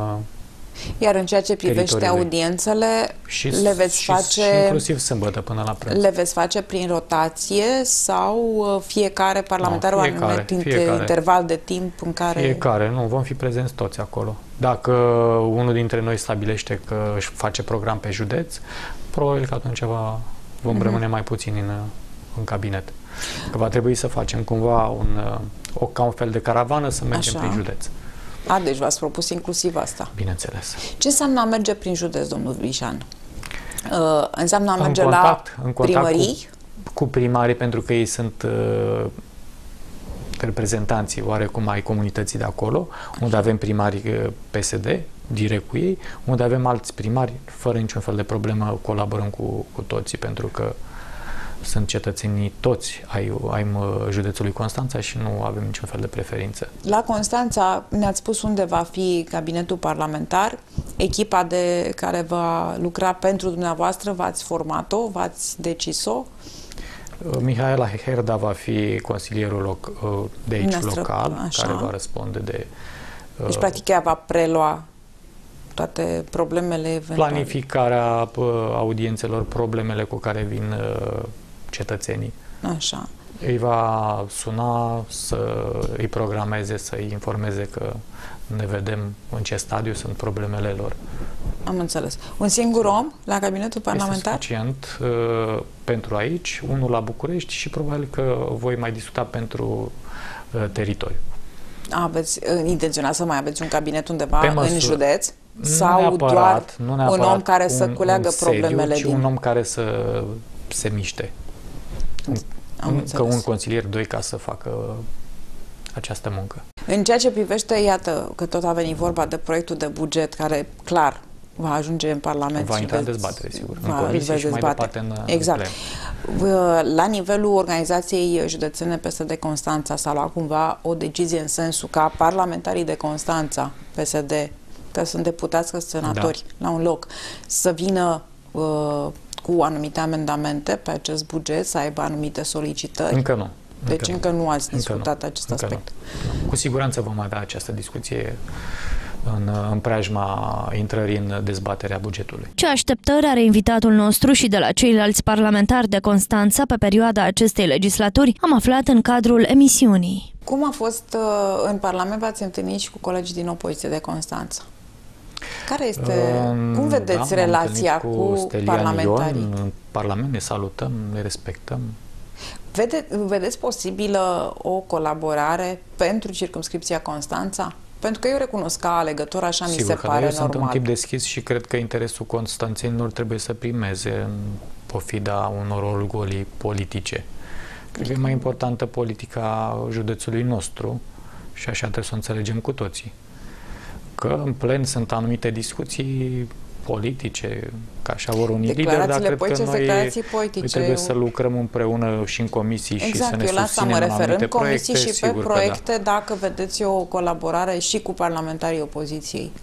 Iar în ceea ce privește audiențele, le veți face... Și inclusiv sâmbătă până la prânz. Le veți face prin rotație sau fiecare parlamentar va anumit interval de timp în care... Fiecare, nu, vom fi prezenți toți acolo. Dacă unul dintre noi stabilește că își face program pe județ, probabil că atunci vom rămâne mai puțin în cabinet. Că va trebui să facem cumva ca un fel de caravană să mergem prin județ. Deci v-ați propus inclusiv asta. Bineînțeles. Ce înseamnă a merge prin județ, domnul Vișan? Înseamnă a merge la primării? Cu primarii, pentru că ei sunt reprezentanții oarecum ai comunității de acolo, unde avem primari PSD, direct cu ei, unde avem alți primari, fără niciun fel de problemă, colaborăm cu toții, pentru că sunt cetățenii toți ai județului Constanța și nu avem niciun fel de preferință. La Constanța ne-ați spus unde va fi cabinetul parlamentar, echipa care va lucra pentru dumneavoastră, v-ați format-o, v-ați decis-o? Mihaela Herda va fi consilierul de aici local, care va răspunde de... Deci, practic, ea va prelua toate problemele eventuale. Planificarea audiențelor, problemele cu care vin cetățenii. Așa. Îi va suna să îi programeze, să îi informeze că ne vedem în ce stadiu sunt problemele lor. Am înțeles. Un singur om la cabinetul parlamentar? Este suficient pentru aici, unul la București și probabil că voi mai discuta pentru teritoriu. Intenționați să mai aveți un cabinet undeva în județ? Sau doar un om care să culeagă problemele din... un om care să se miște. Încă un consilier, doi, ca să facă această muncă. În ceea ce privește, iată, că tot a venit vorba de proiectul de buget, care, clar, va ajunge în Parlament. Va intra în dezbatere, sigur. În comisie și mai departe în exact. La nivelul organizației județene PSD Constanța s-a luat cumva o decizie în sensul ca parlamentarii de Constanța, PSD, că sunt deputați, că sunt senatori, la un loc, să vină cu anumite amendamente pe acest buget, să aibă anumite solicitări? Încă nu. Deci încă nu ați discutat acest aspect. Nu. Cu siguranță vom avea această discuție în preajma intrării în dezbaterea bugetului. Ce așteptări are invitatul nostru și de la ceilalți parlamentari de Constanța pe perioada acestei legislaturi am aflat în cadrul emisiunii. Cum a fost în Parlament? V-ați întâlnit și cu colegii din opoziție de Constanța. Care este, cum vedeți relația cu parlamentarii? În Parlament ne salutăm, ne respectăm. Vedeți posibilă o colaborare pentru circumscripția Constanța? Pentru că eu recunosc ca alegător, așa mi se pare normal. Sunt un tip deschis și cred că interesul constanțenilor trebuie să primeze în pofida unor orgolii politice. Cred că e mai importantă politica județului nostru și așa trebuie să o înțelegem cu toții. Că în plen sunt anumite discuții politice, ca așa vor unii lideri, dar cred că noi trebuie să lucrăm împreună și în comisii și să ne susținem în anumite proiecte. Și pe proiecte, dacă vedeți o colaborare și cu parlamentarii opoziției.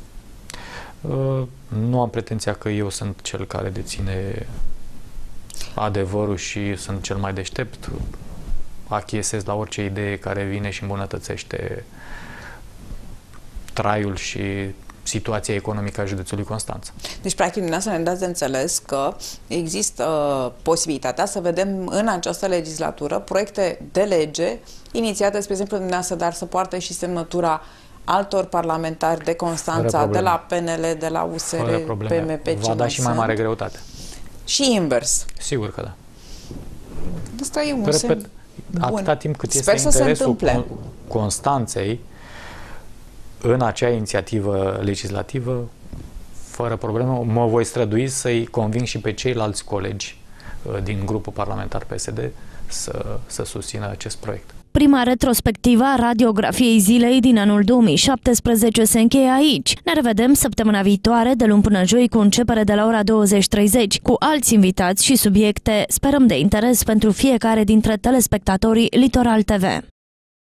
Nu am pretenția că eu sunt cel care deține adevărul și sunt cel mai deștept. Achiesez la orice idee care vine și îmbunătățește traiul și situația economică a județului Constanța. Deci, practic, dumneavoastră ne dați de înțeles că există posibilitatea să vedem în această legislatură proiecte de lege inițiate, spre exemplu, dumneavoastră, dar să poartă și semnătura altor parlamentari de Constanța, de la PNL, de la USR, PMP, va da și mai mare greutate. Și invers. Sigur că da. Asta e un semn bun. Atâta timp cât Sper este interesul Constanței în acea inițiativă legislativă, fără problemă, mă voi strădui să-i conving și pe ceilalți colegi din grupul parlamentar PSD să susțină acest proiect. Prima retrospectivă a radiografiei zilei din anul 2017 se încheie aici. Ne revedem săptămâna viitoare, de luni până joi, cu începere de la ora 20:30, cu alți invitați și subiecte, sperăm de interes pentru fiecare dintre telespectatorii Litoral TV.